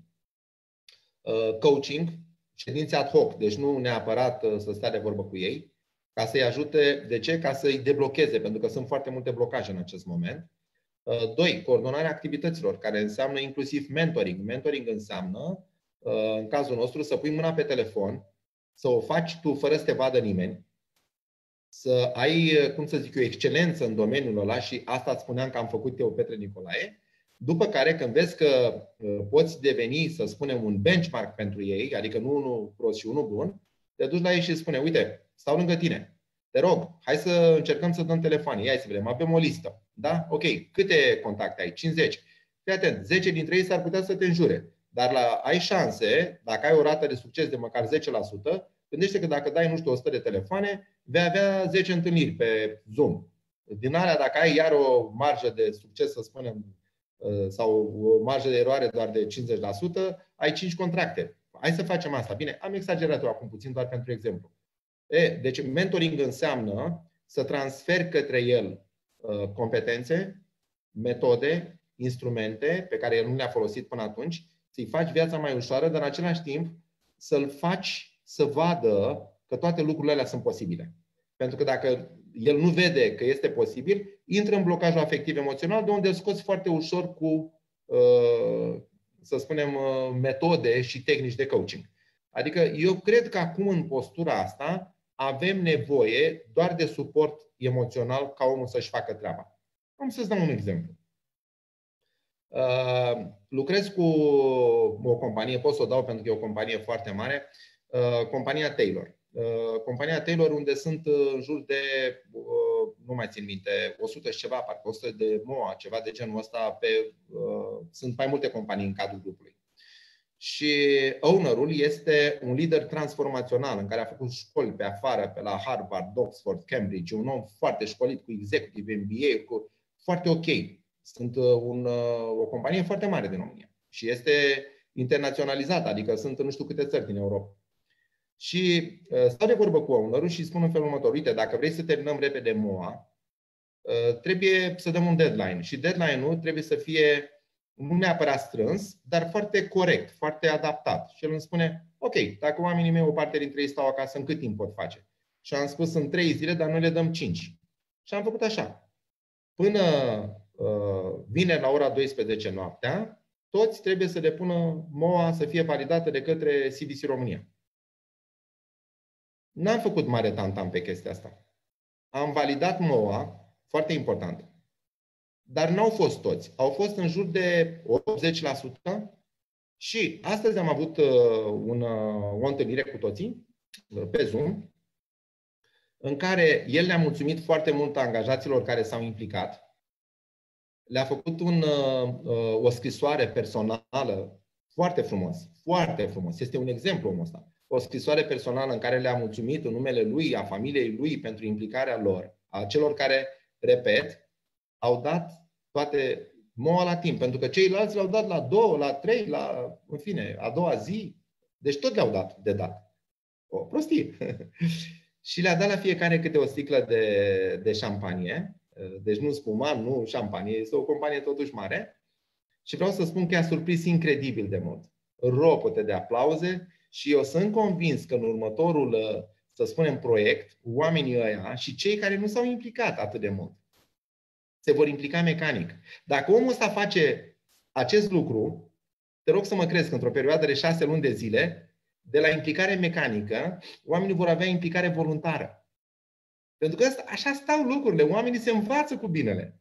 uh, coaching, ședințe ad hoc, deci nu neapărat uh, să stea de vorbă cu ei, ca să-i ajute. De ce? Ca să-i deblocheze, pentru că sunt foarte multe blocaje în acest moment. Doi, coordonarea activităților, care înseamnă inclusiv mentoring. Mentoring înseamnă, în cazul nostru, să pui mâna pe telefon, să o faci tu fără să te vadă nimeni, să ai, cum să zic eu, excelență în domeniul ăla și asta îți spuneam că am făcut eu, Petre Nicolae, după care când vezi că poți deveni, să spunem, un benchmark pentru ei, adică nu unul prost și unul bun, te duci la ei și îți spune, uite, stau lângă tine. Te rog, hai să încercăm să dăm telefoane. Ia să vedem, avem o listă. Da? Ok. Câte contacte ai? cincizeci. Fii atent, zece dintre ei s-ar putea să te înjure. Dar la, ai șanse, dacă ai o rată de succes de măcar zece la sută, gândește că dacă dai, nu știu, o sută de telefoane, vei avea zece întâlniri pe Zoom. Din alea, dacă ai iar o marjă de succes, să spunem, sau o marjă de eroare doar de cincizeci la sută, ai cinci contracte. Hai să facem asta. Bine, am exagerat-o acum puțin, doar pentru exemplu. E, deci mentoring înseamnă să transferi către el uh, competențe, metode, instrumente pe care el nu le-a folosit până atunci, să-i faci viața mai ușoară, dar în același timp să-l faci să vadă că toate lucrurile alea sunt posibile. Pentru că dacă el nu vede că este posibil, intră în blocajul afectiv emoțional, de unde îl scoți foarte ușor cu, uh, să spunem, uh, metode și tehnici de coaching. Adică eu cred că acum în postura asta avem nevoie doar de suport emoțional ca omul să-și facă treaba. Am să-ți dau un exemplu. Uh, lucrez cu o companie, pot să o dau pentru că e o companie foarte mare, uh, compania Taylor. Uh, compania Taylor, unde sunt în jur de, uh, nu mai țin minte, o sută și ceva, parcă o sută de M O A, ceva de genul ăsta. Pe, uh, sunt mai multe companii în cadrul grupului. Și ownerul este un lider transformațional în care a făcut școli pe afară, pe la Harvard, Oxford, Cambridge, un om foarte școlit cu executive M B A, cu, foarte ok. Sunt un, o companie foarte mare din România și este internaționalizată, adică sunt în nu știu câte țări din Europa. Și stau de vorbă cu ownerul și spun în felul următor, uite, dacă vrei să terminăm repede M O A, trebuie să dăm un deadline și deadline-ul trebuie să fie nu neapărat strâns, dar foarte corect, foarte adaptat. Și el îmi spune, ok, dacă oamenii mei, o parte dintre ei stau acasă, în cât timp pot face? Și am spus în trei zile, dar noi le dăm cinci. Și am făcut așa. Până uh, vineri la ora douăsprezece noaptea, toți trebuie să depună M O A să fie validată de către C D C România. N-am făcut mare tantam pe chestia asta. Am validat M O A, foarte important. Dar n-au fost toți. Au fost în jur de optzeci la sută și astăzi am avut un, o întâlnire cu toții pe Zoom în care el le-a mulțumit foarte mult angajaților care s-au implicat. Le-a făcut un, o scrisoare personală Foarte frumos, foarte frumos. Este un exemplu omul ăsta. O scrisoare personală în care le-a mulțumit în numele lui, a familiei lui, pentru implicarea lor, a celor care, repet, au dat toate moa la timp. Pentru că ceilalți le-au dat la două, la trei, la, în fine, a doua zi. Deci tot le-au dat de dat. O prostie. Și le-a dat la fiecare câte o sticlă de, de șampanie. Deci nu spuman, nu șampanie. Este o companie totuși mare. Și vreau să spun că i-a surprins incredibil de mult. Ropote de aplauze și eu sunt convins că în următorul, să spunem, proiect, oamenii ăia și cei care nu s-au implicat atât de mult se vor implica mecanic. Dacă omul ăsta face acest lucru, te rog să mă crezi că într-o perioadă de șase luni de zile, de la implicare mecanică, oamenii vor avea implicare voluntară. Pentru că așa stau lucrurile. Oamenii se învață cu binele.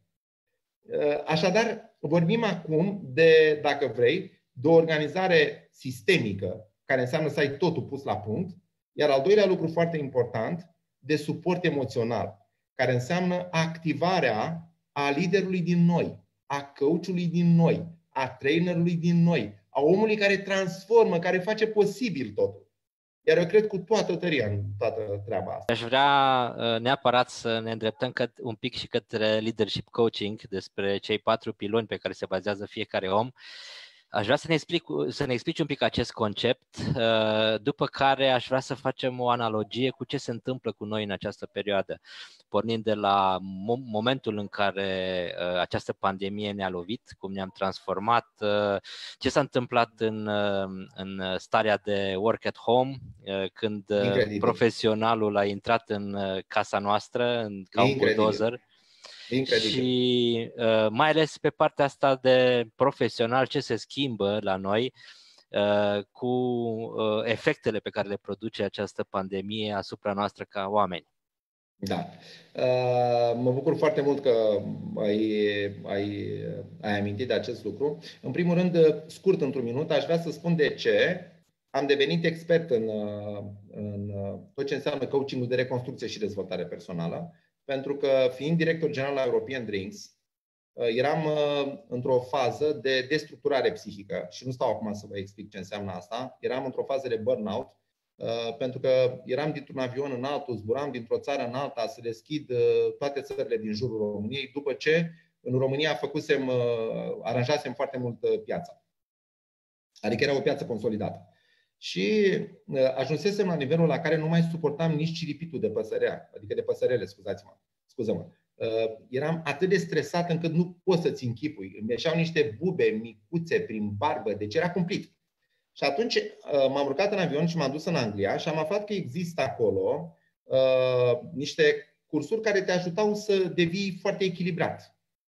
Așadar, vorbim acum de, dacă vrei, de o organizare sistemică, care înseamnă să ai totul pus la punct, iar al doilea lucru foarte important, de suport emoțional, care înseamnă activarea a liderului din noi, a coachului din noi, a trainerului din noi, a omului care transformă, care face posibil totul. Iar eu cred cu toată tăria în toată treaba asta. Aș vrea neapărat să ne îndreptăm un pic și către leadership coaching, despre cei patru piloni pe care se bazează fiecare om. Aș vrea să ne, explic, să ne explici un pic acest concept, după care aș vrea să facem o analogie cu ce se întâmplă cu noi în această perioadă, pornind de la momentul în care această pandemie ne-a lovit, cum ne-am transformat, ce s-a întâmplat în, în starea de work at home, când Incredibil. Profesionalul a intrat în casa noastră în, ca un bulldozer. Incredibil. Și uh, mai ales pe partea asta de profesional, ce se schimbă la noi uh, cu uh, efectele pe care le produce această pandemie asupra noastră ca oameni. Da. Uh, mă bucur foarte mult că ai, ai, ai amintit de acest lucru. În primul rând, scurt, într-un minut, aș vrea să spun de ce am devenit expert în, în tot ce înseamnă coaching-ul de reconstrucție și dezvoltare personală. Pentru că, fiind director general la European Drinks, eram într-o fază de destructurare psihică și nu stau acum să vă explic ce înseamnă asta. Eram într-o fază de burnout, pentru că eram dintr-un avion în altul, zburam dintr-o țară în alta să deschid toate țările din jurul României, după ce în România făcusem, aranjasem foarte mult piața. Adică era o piață consolidată. Și ajunsesem la nivelul la care nu mai suportam nici ciripitul de păsărea, adică de păsărele, scuzați-mă, scuză-mă. Eram atât de stresat încât nu poți să-ți închipui. Îmi ieșeau niște bube micuțe prin barbă, deci era cumplit. Și atunci m-am urcat în avion și m-am dus în Anglia și am aflat că există acolo uh, niște cursuri care te ajutau să devii foarte echilibrat.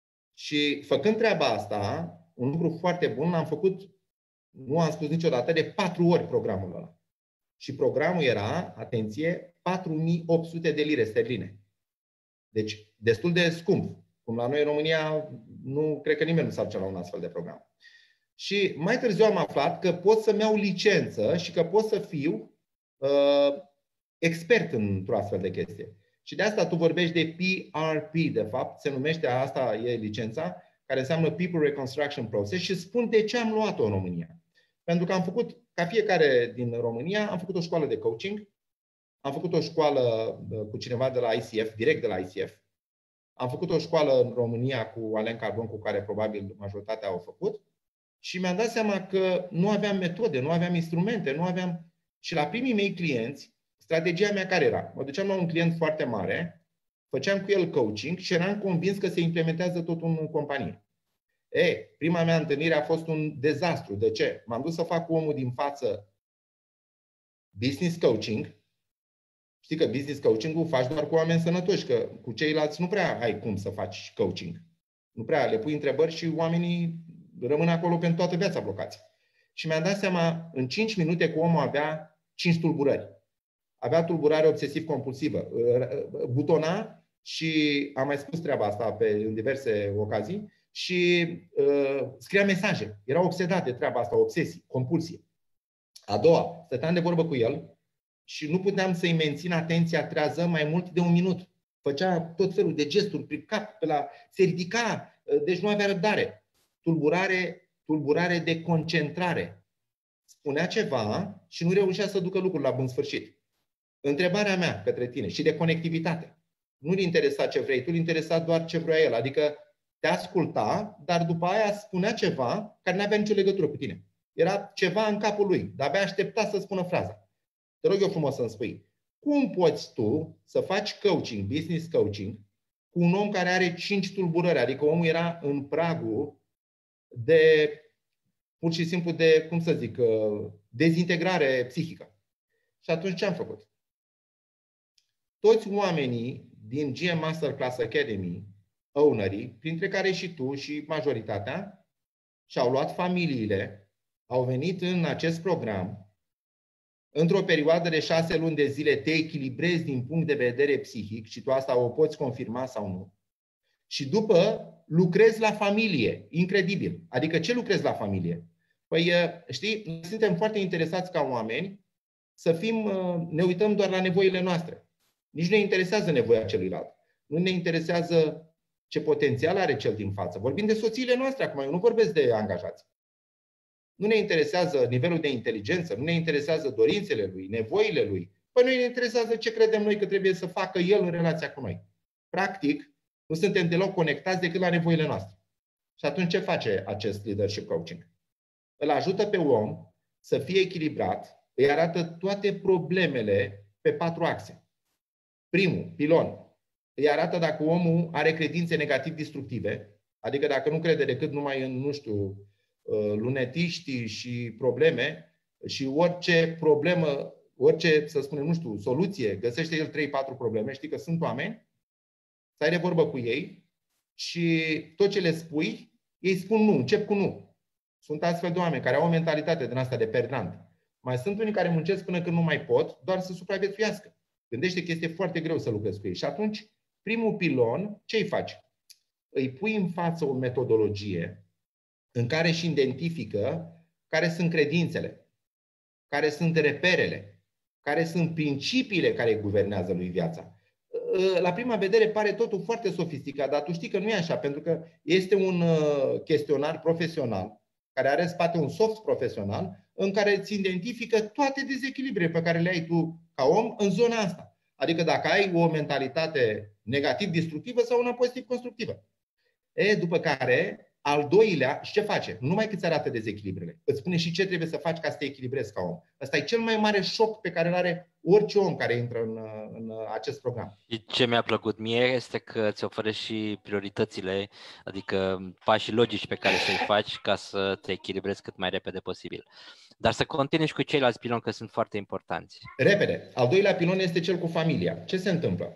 Și făcând treaba asta, un lucru foarte bun, am făcut, nu am spus niciodată, de patru ori programul ăla. Și programul era, atenție, patru mii opt sute de lire sterline. Deci destul de scump. Cum la noi în România, nu cred că nimeni nu s-ar duce la un astfel de program. Și mai târziu am aflat că pot să-mi iau licență și că pot să fiu uh, expert într-o astfel de chestie. Și de asta tu vorbești de P R P, de fapt, se numește, asta e licența, care înseamnă People Reconstruction Process, și spun de ce am luat-o în România. Pentru că am făcut, ca fiecare din România, am făcut o școală de coaching, am făcut o școală cu cineva de la I C F, direct de la I C F, am făcut o școală în România cu Alen Carbon, cu care probabil majoritatea au făcut, și mi-am dat seama că nu aveam metode, nu aveam instrumente, nu aveam... Și la primii mei clienți, strategia mea care era? Mă duceam la un client foarte mare, făceam cu el coaching și eram convins că se implementează totul în companie. E, prima mea întâlnire a fost un dezastru. De ce? M-am dus să fac cu omul din față business coaching. Știi că business coaching-ul faci doar cu oameni sănătoși, că cu ceilalți nu prea ai cum să faci coaching. Nu prea le pui întrebări și oamenii rămân acolo pentru toată viața blocați. Și mi-am dat seama, în cinci minute, că omul avea cinci tulburări. Avea tulburare obsesiv-compulsivă. Butona, și am mai spus treaba asta pe, în diverse ocazii, și uh, scria mesaje. Era obsedat de treaba asta, obsesie, compulsie. A doua, stăteam de vorbă cu el și nu puteam să-i mențin atenția trează mai mult de un minut. Făcea tot felul de gesturi prin cap, pe la, se ridica, deci nu avea răbdare. Tulburare, tulburare de concentrare. spunea ceva și nu reușea să ducă lucrul la bun sfârșit. Întrebarea mea către tine și de conectivitate. Nu-l interesa ce vrei, tu îl interesa doar ce vrea el. Adică te asculta, dar după aia spunea ceva care nu avea nicio legătură cu tine. Era ceva în capul lui, dar abia aștepta să spună fraza. Te rog eu frumos să-mi spui, cum poți tu să faci coaching, business coaching, cu un om care are cinci tulburări? Adică omul era în pragul de, pur și simplu, de, cum să zic, dezintegrare psihică. Și atunci ce am făcut? Toți oamenii din G M Masterclass Academy, ownerii, printre care și tu și majoritatea, și-au luat familiile, au venit în acest program. Într-o perioadă de șase luni de zile te echilibrezi din punct de vedere psihic și tu asta o poți confirma sau nu. Și după lucrezi la familie. Incredibil. Adică ce lucrezi la familie? Păi, știi, noi suntem foarte interesați ca oameni să fim, ne uităm doar la nevoile noastre. Nici nu ne interesează nevoia celuilalt. Nu ne interesează ce potențial are cel din față. Vorbim de soțiile noastre acum, eu nu vorbesc de angajați. Nu ne interesează nivelul de inteligență, nu ne interesează dorințele lui, nevoile lui. Păi noi ne interesează ce credem noi că trebuie să facă el în relația cu noi. Practic, nu suntem deloc conectați decât la nevoile noastre. Și atunci ce face acest leadership coaching? Îl ajută pe om să fie echilibrat, îi arată toate problemele pe patru axe. Primul, pilon, îi arată dacă omul are credințe negativ-destructive, adică dacă nu crede decât numai în, nu știu, lunetiști și probleme și orice problemă, orice, să spunem, nu știu, soluție, găsește el trei patru probleme. Știi că sunt oameni, stai de vorbă cu ei și tot ce le spui, ei spun nu, încep cu nu. Sunt astfel de oameni care au o mentalitate din asta de perdant. Mai sunt unii care muncesc până când nu mai pot, doar să supraviețuiască. Gândește că este foarte greu să lucrezi cu ei. Și atunci, primul pilon, ce îi faci? Îi pui în față o metodologie în care își identifică care sunt credințele, care sunt reperele, care sunt principiile care guvernează lui viața. La prima vedere pare totul foarte sofisticat, dar tu știi că nu e așa, pentru că este un chestionar profesional, care are în spate un soft profesional, în care îți identifică toate dezechilibrele pe care le ai tu ca om în zona asta. Adică dacă ai o mentalitate negativ-destructivă sau una pozitiv-constructivă. E, după care, al doilea, și ce face? Nu numai că îți arată dezechilibrele, îți spune și ce trebuie să faci ca să te echilibrezi ca om. Ăsta e cel mai mare șoc pe care îl are orice om care intră în, în acest program. Și ce mi-a plăcut mie este că îți oferă și prioritățile, adică pașii logici pe care să-i faci ca să te echilibrezi cât mai repede posibil. Dar să continui și cu ceilalți piloni, că sunt foarte importanți. Repede. Al doilea pilon este cel cu familia. Ce se întâmplă?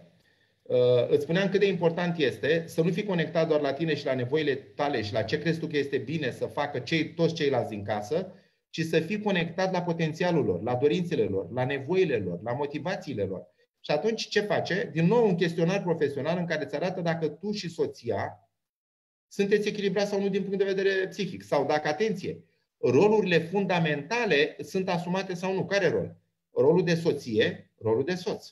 Uh, îți spuneam cât de important este să nu fii conectat doar la tine și la nevoile tale și la ce crezi tu că este bine să facă cei, toți ceilalți din casă, ci să fii conectat la potențialul lor, la dorințele lor, la nevoile lor, la motivațiile lor. Și atunci ce face? Din nou un chestionar profesional în care îți arată dacă tu și soția sunteți echilibrați sau nu din punct de vedere psihic. Sau dacă, atenție, rolurile fundamentale sunt asumate sau nu. Care rol? Rolul de soție, rolul de soț.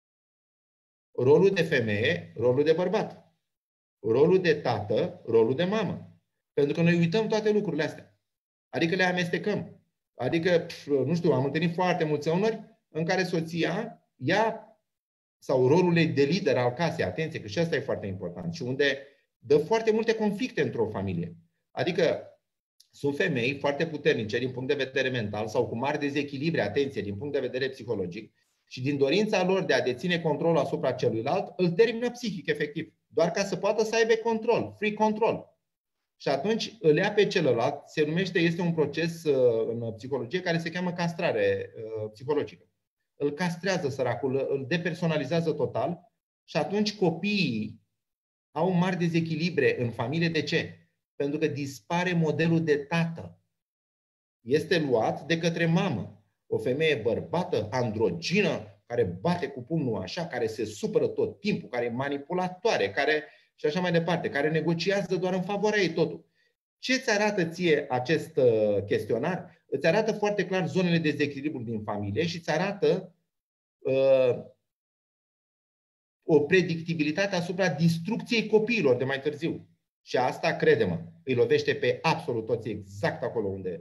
Rolul de femeie, rolul de bărbat. Rolul de tată, rolul de mamă. Pentru că noi uităm toate lucrurile astea. Adică le amestecăm. Adică, nu știu, am întâlnit foarte mulți oameni în care soția ia, sau rolul de lider al casei, atenție, că și asta e foarte important, și unde dă foarte multe conflicte într-o familie. Adică sunt femei foarte puternice din punct de vedere mental sau cu mari dezechilibre, atenție, din punct de vedere psihologic, și din dorința lor de a deține control asupra celuilalt, îl termină psihic, efectiv. Doar ca să poată să aibă control, free control. Și atunci îl ia pe celălalt, se numește, este un proces în psihologie care se cheamă castrare psihologică. Îl castrează săracul, îl depersonalizează total și atunci copiii au mari dezechilibre în familie. De ce? Pentru că dispare modelul de tată. Este luat de către mamă. O femeie bărbată, androgină, care bate cu pumnul așa, care se supără tot timpul, care e manipulatoare, care și așa mai departe, care negociază doar în favoarea ei totul. Ce îți arată ție acest uh, chestionar? Îți arată foarte clar zonele de dezechilibru din familie și îți arată uh, o predictibilitate asupra distrucției copiilor de mai târziu. Și asta, crede-mă, îi lovește pe absolut toți exact acolo unde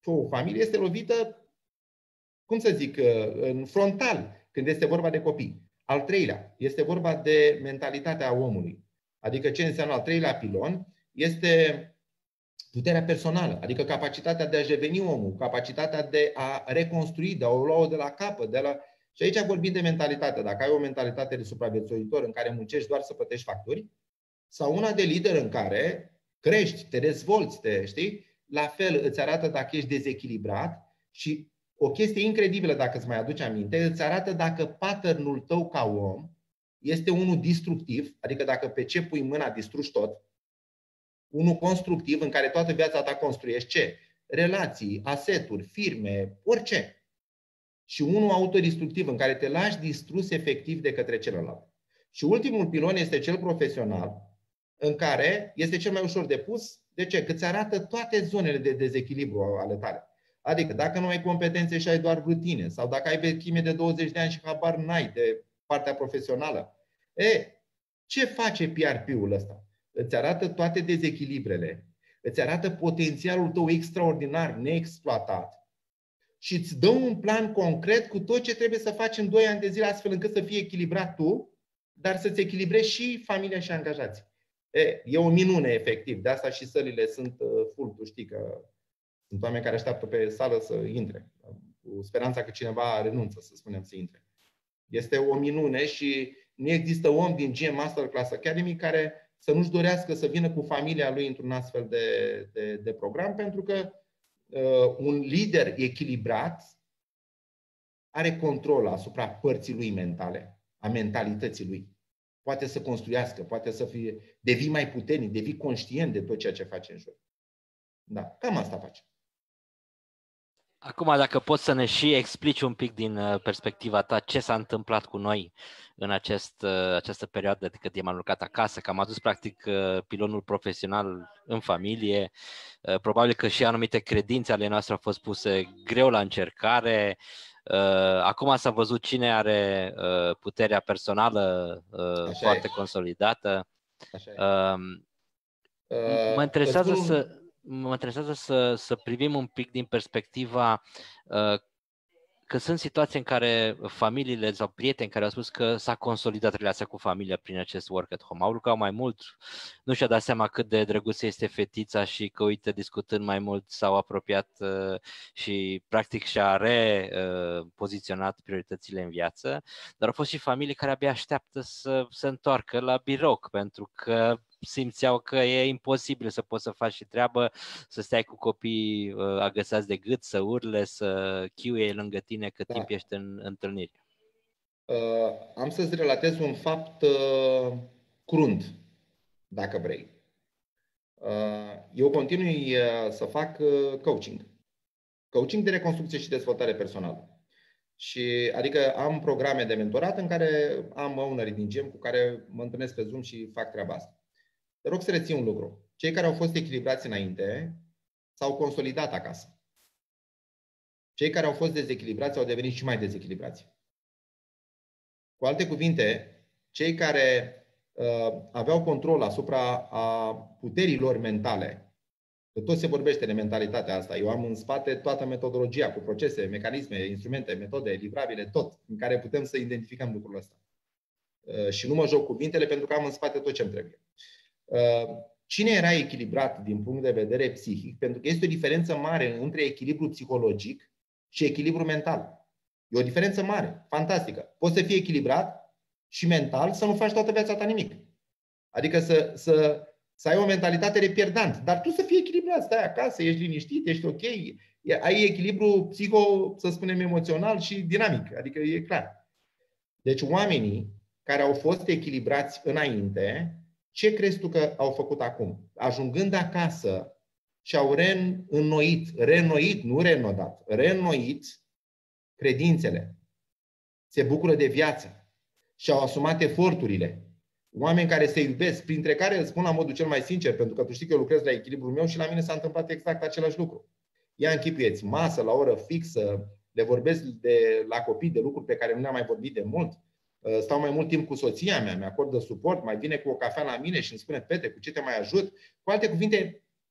o familie este lovită, cum să zic, în frontal, când este vorba de copii. Al treilea, este vorba de mentalitatea omului. Adică ce înseamnă al treilea pilon? Este puterea personală, adică capacitatea de a deveni omul, capacitatea de a reconstrui, de a o lua de la capăt. De la... Și aici vorbim de mentalitate. Dacă ai o mentalitate de supraviețuitor în care muncești doar să plătești facturi, sau una de lider în care crești, te dezvolți, te, știi? La fel îți arată dacă ești dezechilibrat și o chestie incredibilă, dacă îți mai aduci aminte, îți arată dacă patternul tău ca om este unul destructiv, adică dacă pe ce pui mâna distrugi tot, unul constructiv în care toată viața ta construiești ce? Relații, aseturi, firme, orice. Și unul autodistructiv în care te lași distrus efectiv de către celălalt. Și ultimul pilon este cel profesional, în care este cel mai ușor de pus. De ce? Că îți arată toate zonele de dezechilibru ale tale. Adică dacă nu ai competențe și ai doar rutine, sau dacă ai vechime de douăzeci de ani și habar n-ai de partea profesională, e, ce face P R P-ul ăsta? Îți arată toate dezechilibrele, îți arată potențialul tău extraordinar, neexploatat și îți dă un plan concret cu tot ce trebuie să faci în doi ani de zile, astfel încât să fii echilibrat tu, dar să-ți echilibrezi și familia și angajații. E, e o minune, efectiv. De asta și sălile sunt full. Tu știi că sunt oameni care așteaptă pe sală să intre, cu speranța că cineva renunță, să spunem, să intre. Este o minune și nu există om din G M Masterclass Academy care să nu-și dorească să vină cu familia lui într-un astfel de, de, de program, pentru că uh, un lider echilibrat are control asupra părții lui mentale, a mentalității lui. Poate să construiască, poate să fie, devii mai puternic, devii conștient de tot ceea ce face în jur. Da, cam asta face. Acum, dacă poți să ne și explici un pic din perspectiva ta ce s-a întâmplat cu noi în acest, această perioadă de cât i-am alucat acasă, că am adus practic pilonul profesional în familie, probabil că și anumite credințe ale noastre au fost puse greu la încercare. Acum s-a văzut cine are puterea personală Așa foarte e. consolidată. Așa e. Mă interesează uh, să... Mă interesează să, să privim un pic din perspectiva uh, că sunt situații în care familiile sau prieteni care au spus că s-a consolidat relația cu familia prin acest work at home. Au lucrat mai mult, nu și-a dat seama cât de drăguță este fetița și că, uite, discutând mai mult s-au apropiat uh, și practic și-a repoziționat uh, prioritățile în viață. Dar au fost și familii care abia așteaptă să se întoarcă la birou, pentru că simțeau că e imposibil să poți să faci și treabă, să stai cu copiii uh, agăsați de gât, să urle, să chiuie lângă tine cât da. timp ești în întâlniri. Uh, am să-ți relatez un fapt uh, crunt, dacă vrei. Uh, eu continui uh, să fac uh, coaching. Coaching de reconstrucție și dezvoltare personală. Și, adică am programe de mentorat în care am ownerii din G E M cu care mă întâlnesc pe Zoom și fac treaba asta. Te rog să reții un lucru. Cei care au fost echilibrați înainte s-au consolidat acasă. Cei care au fost dezechilibrați au devenit și mai dezechilibrați. Cu alte cuvinte, cei care uh, aveau control asupra a puterilor mentale, că tot se vorbește de mentalitatea asta. Eu am în spate toată metodologia cu procese, mecanisme, instrumente, metode, livrabile, tot, în care putem să identificăm lucrul ăsta. Uh, și nu mă joc cuvintele pentru că am în spate tot ce-mi trebuie. Cine era echilibrat din punct de vedere psihic? Pentru că este o diferență mare între echilibru psihologic și echilibru mental. E o diferență mare, fantastică. Poți să fii echilibrat și mental să nu faci toată viața ta nimic. Adică să, să, să ai o mentalitate de pierdant, dar tu să fii echilibrat, stai acasă, ești liniștit, ești ok, ai echilibru psiho, să spunem, emoțional și dinamic. Adică e clar. Deci oamenii care au fost echilibrați înainte, ce crezi tu că au făcut acum? Ajungând acasă și-au reînnoit, reînnoit, nu reînnodat, reînnoit credințele. Se bucură de viață și-au asumat eforturile. Oameni care se iubesc, printre care îți spun la modul cel mai sincer, pentru că tu știi că eu lucrez la echilibrul meu și la mine s-a întâmplat exact același lucru. Ia închipuieți, masă la oră fixă, le vorbesc de, la copii de lucruri pe care nu ne-am mai vorbit de mult. Stau mai mult timp cu soția mea, mi-acordă suport, mai vine cu o cafea la mine și îmi spune, Petre, cu ce te mai ajut? Cu alte cuvinte,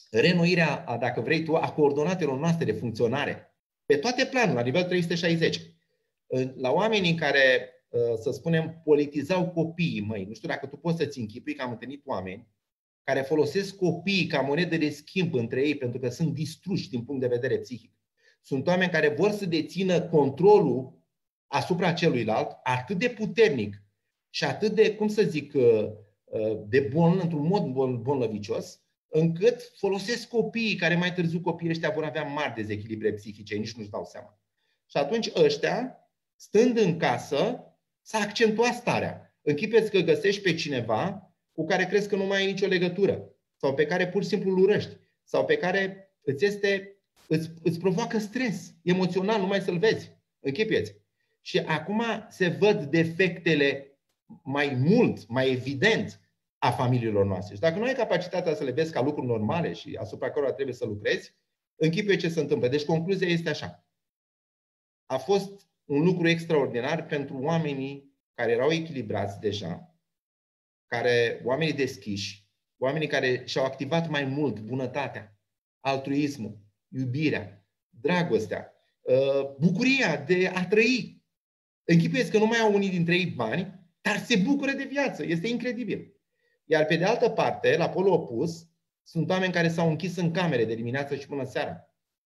renoirea, a, dacă vrei tu, a coordonatelor noastre de funcționare pe toate planurile, la nivel trei sute șaizeci. La oamenii care, să spunem, politizau copiii, măi, nu știu dacă tu poți să-ți închipui că am întâlnit oameni care folosesc copiii ca monedă de schimb între ei pentru că sunt distruși din punct de vedere psihic. Sunt oameni care vor să dețină controlul asupra celuilalt atât de puternic și atât de, cum să zic, de bun, într-un mod bolnăvicios, încât folosesc copiii care mai târziu copiii ăștia vor avea mari dezechilibre psihice, nici nu-și dau seama. Și atunci ăștia, stând în casă, s-a accentuat starea. Închipeți că găsești pe cineva cu care crezi că nu mai ai nicio legătură, sau pe care pur și simplu îl urăști, sau pe care îți, este, îți, îți provoacă stres emoțional, numai să-l vezi. Închipeți. Și acum se văd defectele mai mult, mai evident a familiilor noastre. Și dacă nu ai capacitatea să le vezi ca lucruri normale și asupra cărora trebuie să lucrezi, închipuie ce se întâmplă. Deci concluzia este așa. A fost un lucru extraordinar pentru oamenii care erau echilibrați deja, care, oamenii deschiși, oamenii care și-au activat mai mult bunătatea, altruismul, iubirea, dragostea, bucuria de a trăi. Închipuieți că nu mai au unii dintre ei bani, dar se bucură de viață. Este incredibil. Iar pe de altă parte, la polul opus, sunt oameni care s-au închis în camere de dimineață și până seara,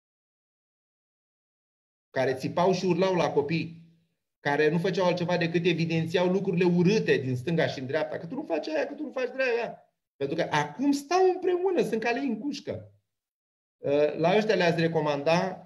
care țipau și urlau la copii, care nu făceau altceva decât evidențiau lucrurile urâte din stânga și în dreapta, că tu nu faci aia, că tu nu faci dreaia. Pentru că acum stau împreună, sunt ca lei în cușcă. La ăștia le-ați recomanda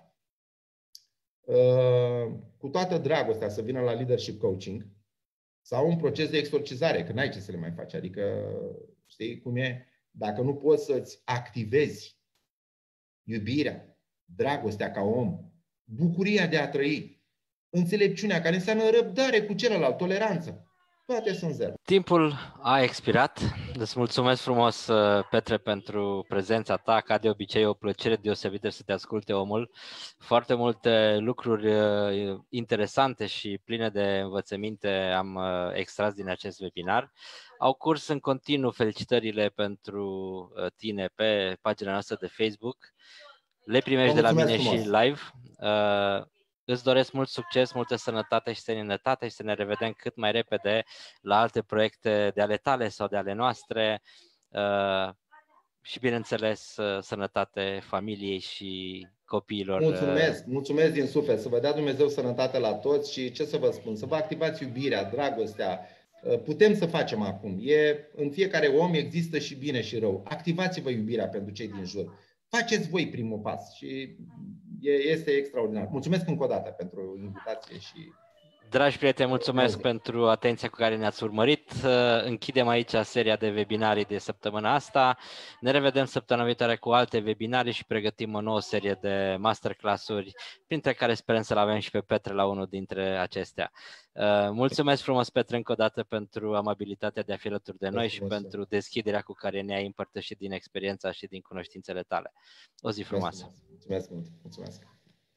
cu toată dragostea să vină la leadership coaching sau un proces de exorcizare, că n-ai ce să le mai faci. Adică, știi cum e? Dacă nu poți să-ți activezi iubirea, dragostea ca om, bucuria de a trăi, înțelepciunea, care înseamnă răbdare cu celălalt, toleranță, toate sunt zero. Timpul a expirat. Îți mulțumesc frumos, Petre, pentru prezența ta. Ca de obicei, o plăcere deosebită să te asculte omul. Foarte multe lucruri interesante și pline de învățăminte am extras din acest webinar. Au curs în continuu felicitările pentru tine pe pagina noastră de Facebook. Le primești de la mine frumos. Și live. Îți doresc mult succes, multă sănătate și seninătate și să ne revedem cât mai repede la alte proiecte de ale tale sau de ale noastre și, bineînțeles, sănătate familiei și copiilor. Mulțumesc, mulțumesc din suflet, să vă dea Dumnezeu sănătate la toți și ce să vă spun, să vă activați iubirea, dragostea. Putem să facem acum. E, în fiecare om există și bine și rău. Activați-vă iubirea pentru cei din jur. Faceți voi primul pas și este extraordinar. Mulțumesc încă o dată pentru invitație și... Dragi prieteni, mulțumesc Azi. pentru atenția cu care ne-ați urmărit. Închidem aici seria de webinarii de săptămâna asta. Ne revedem săptămâna viitoare cu alte webinarii și pregătim o nouă serie de masterclass-uri, printre care sperăm să-l avem și pe Petre la unul dintre acestea. Mulțumesc frumos, Petre, încă o dată pentru amabilitatea de a fi alături de noi și pentru deschiderea cu care ne-ai împărtășit din experiența și din cunoștințele tale. O zi frumoasă! Mulțumesc mult! Mulțumesc!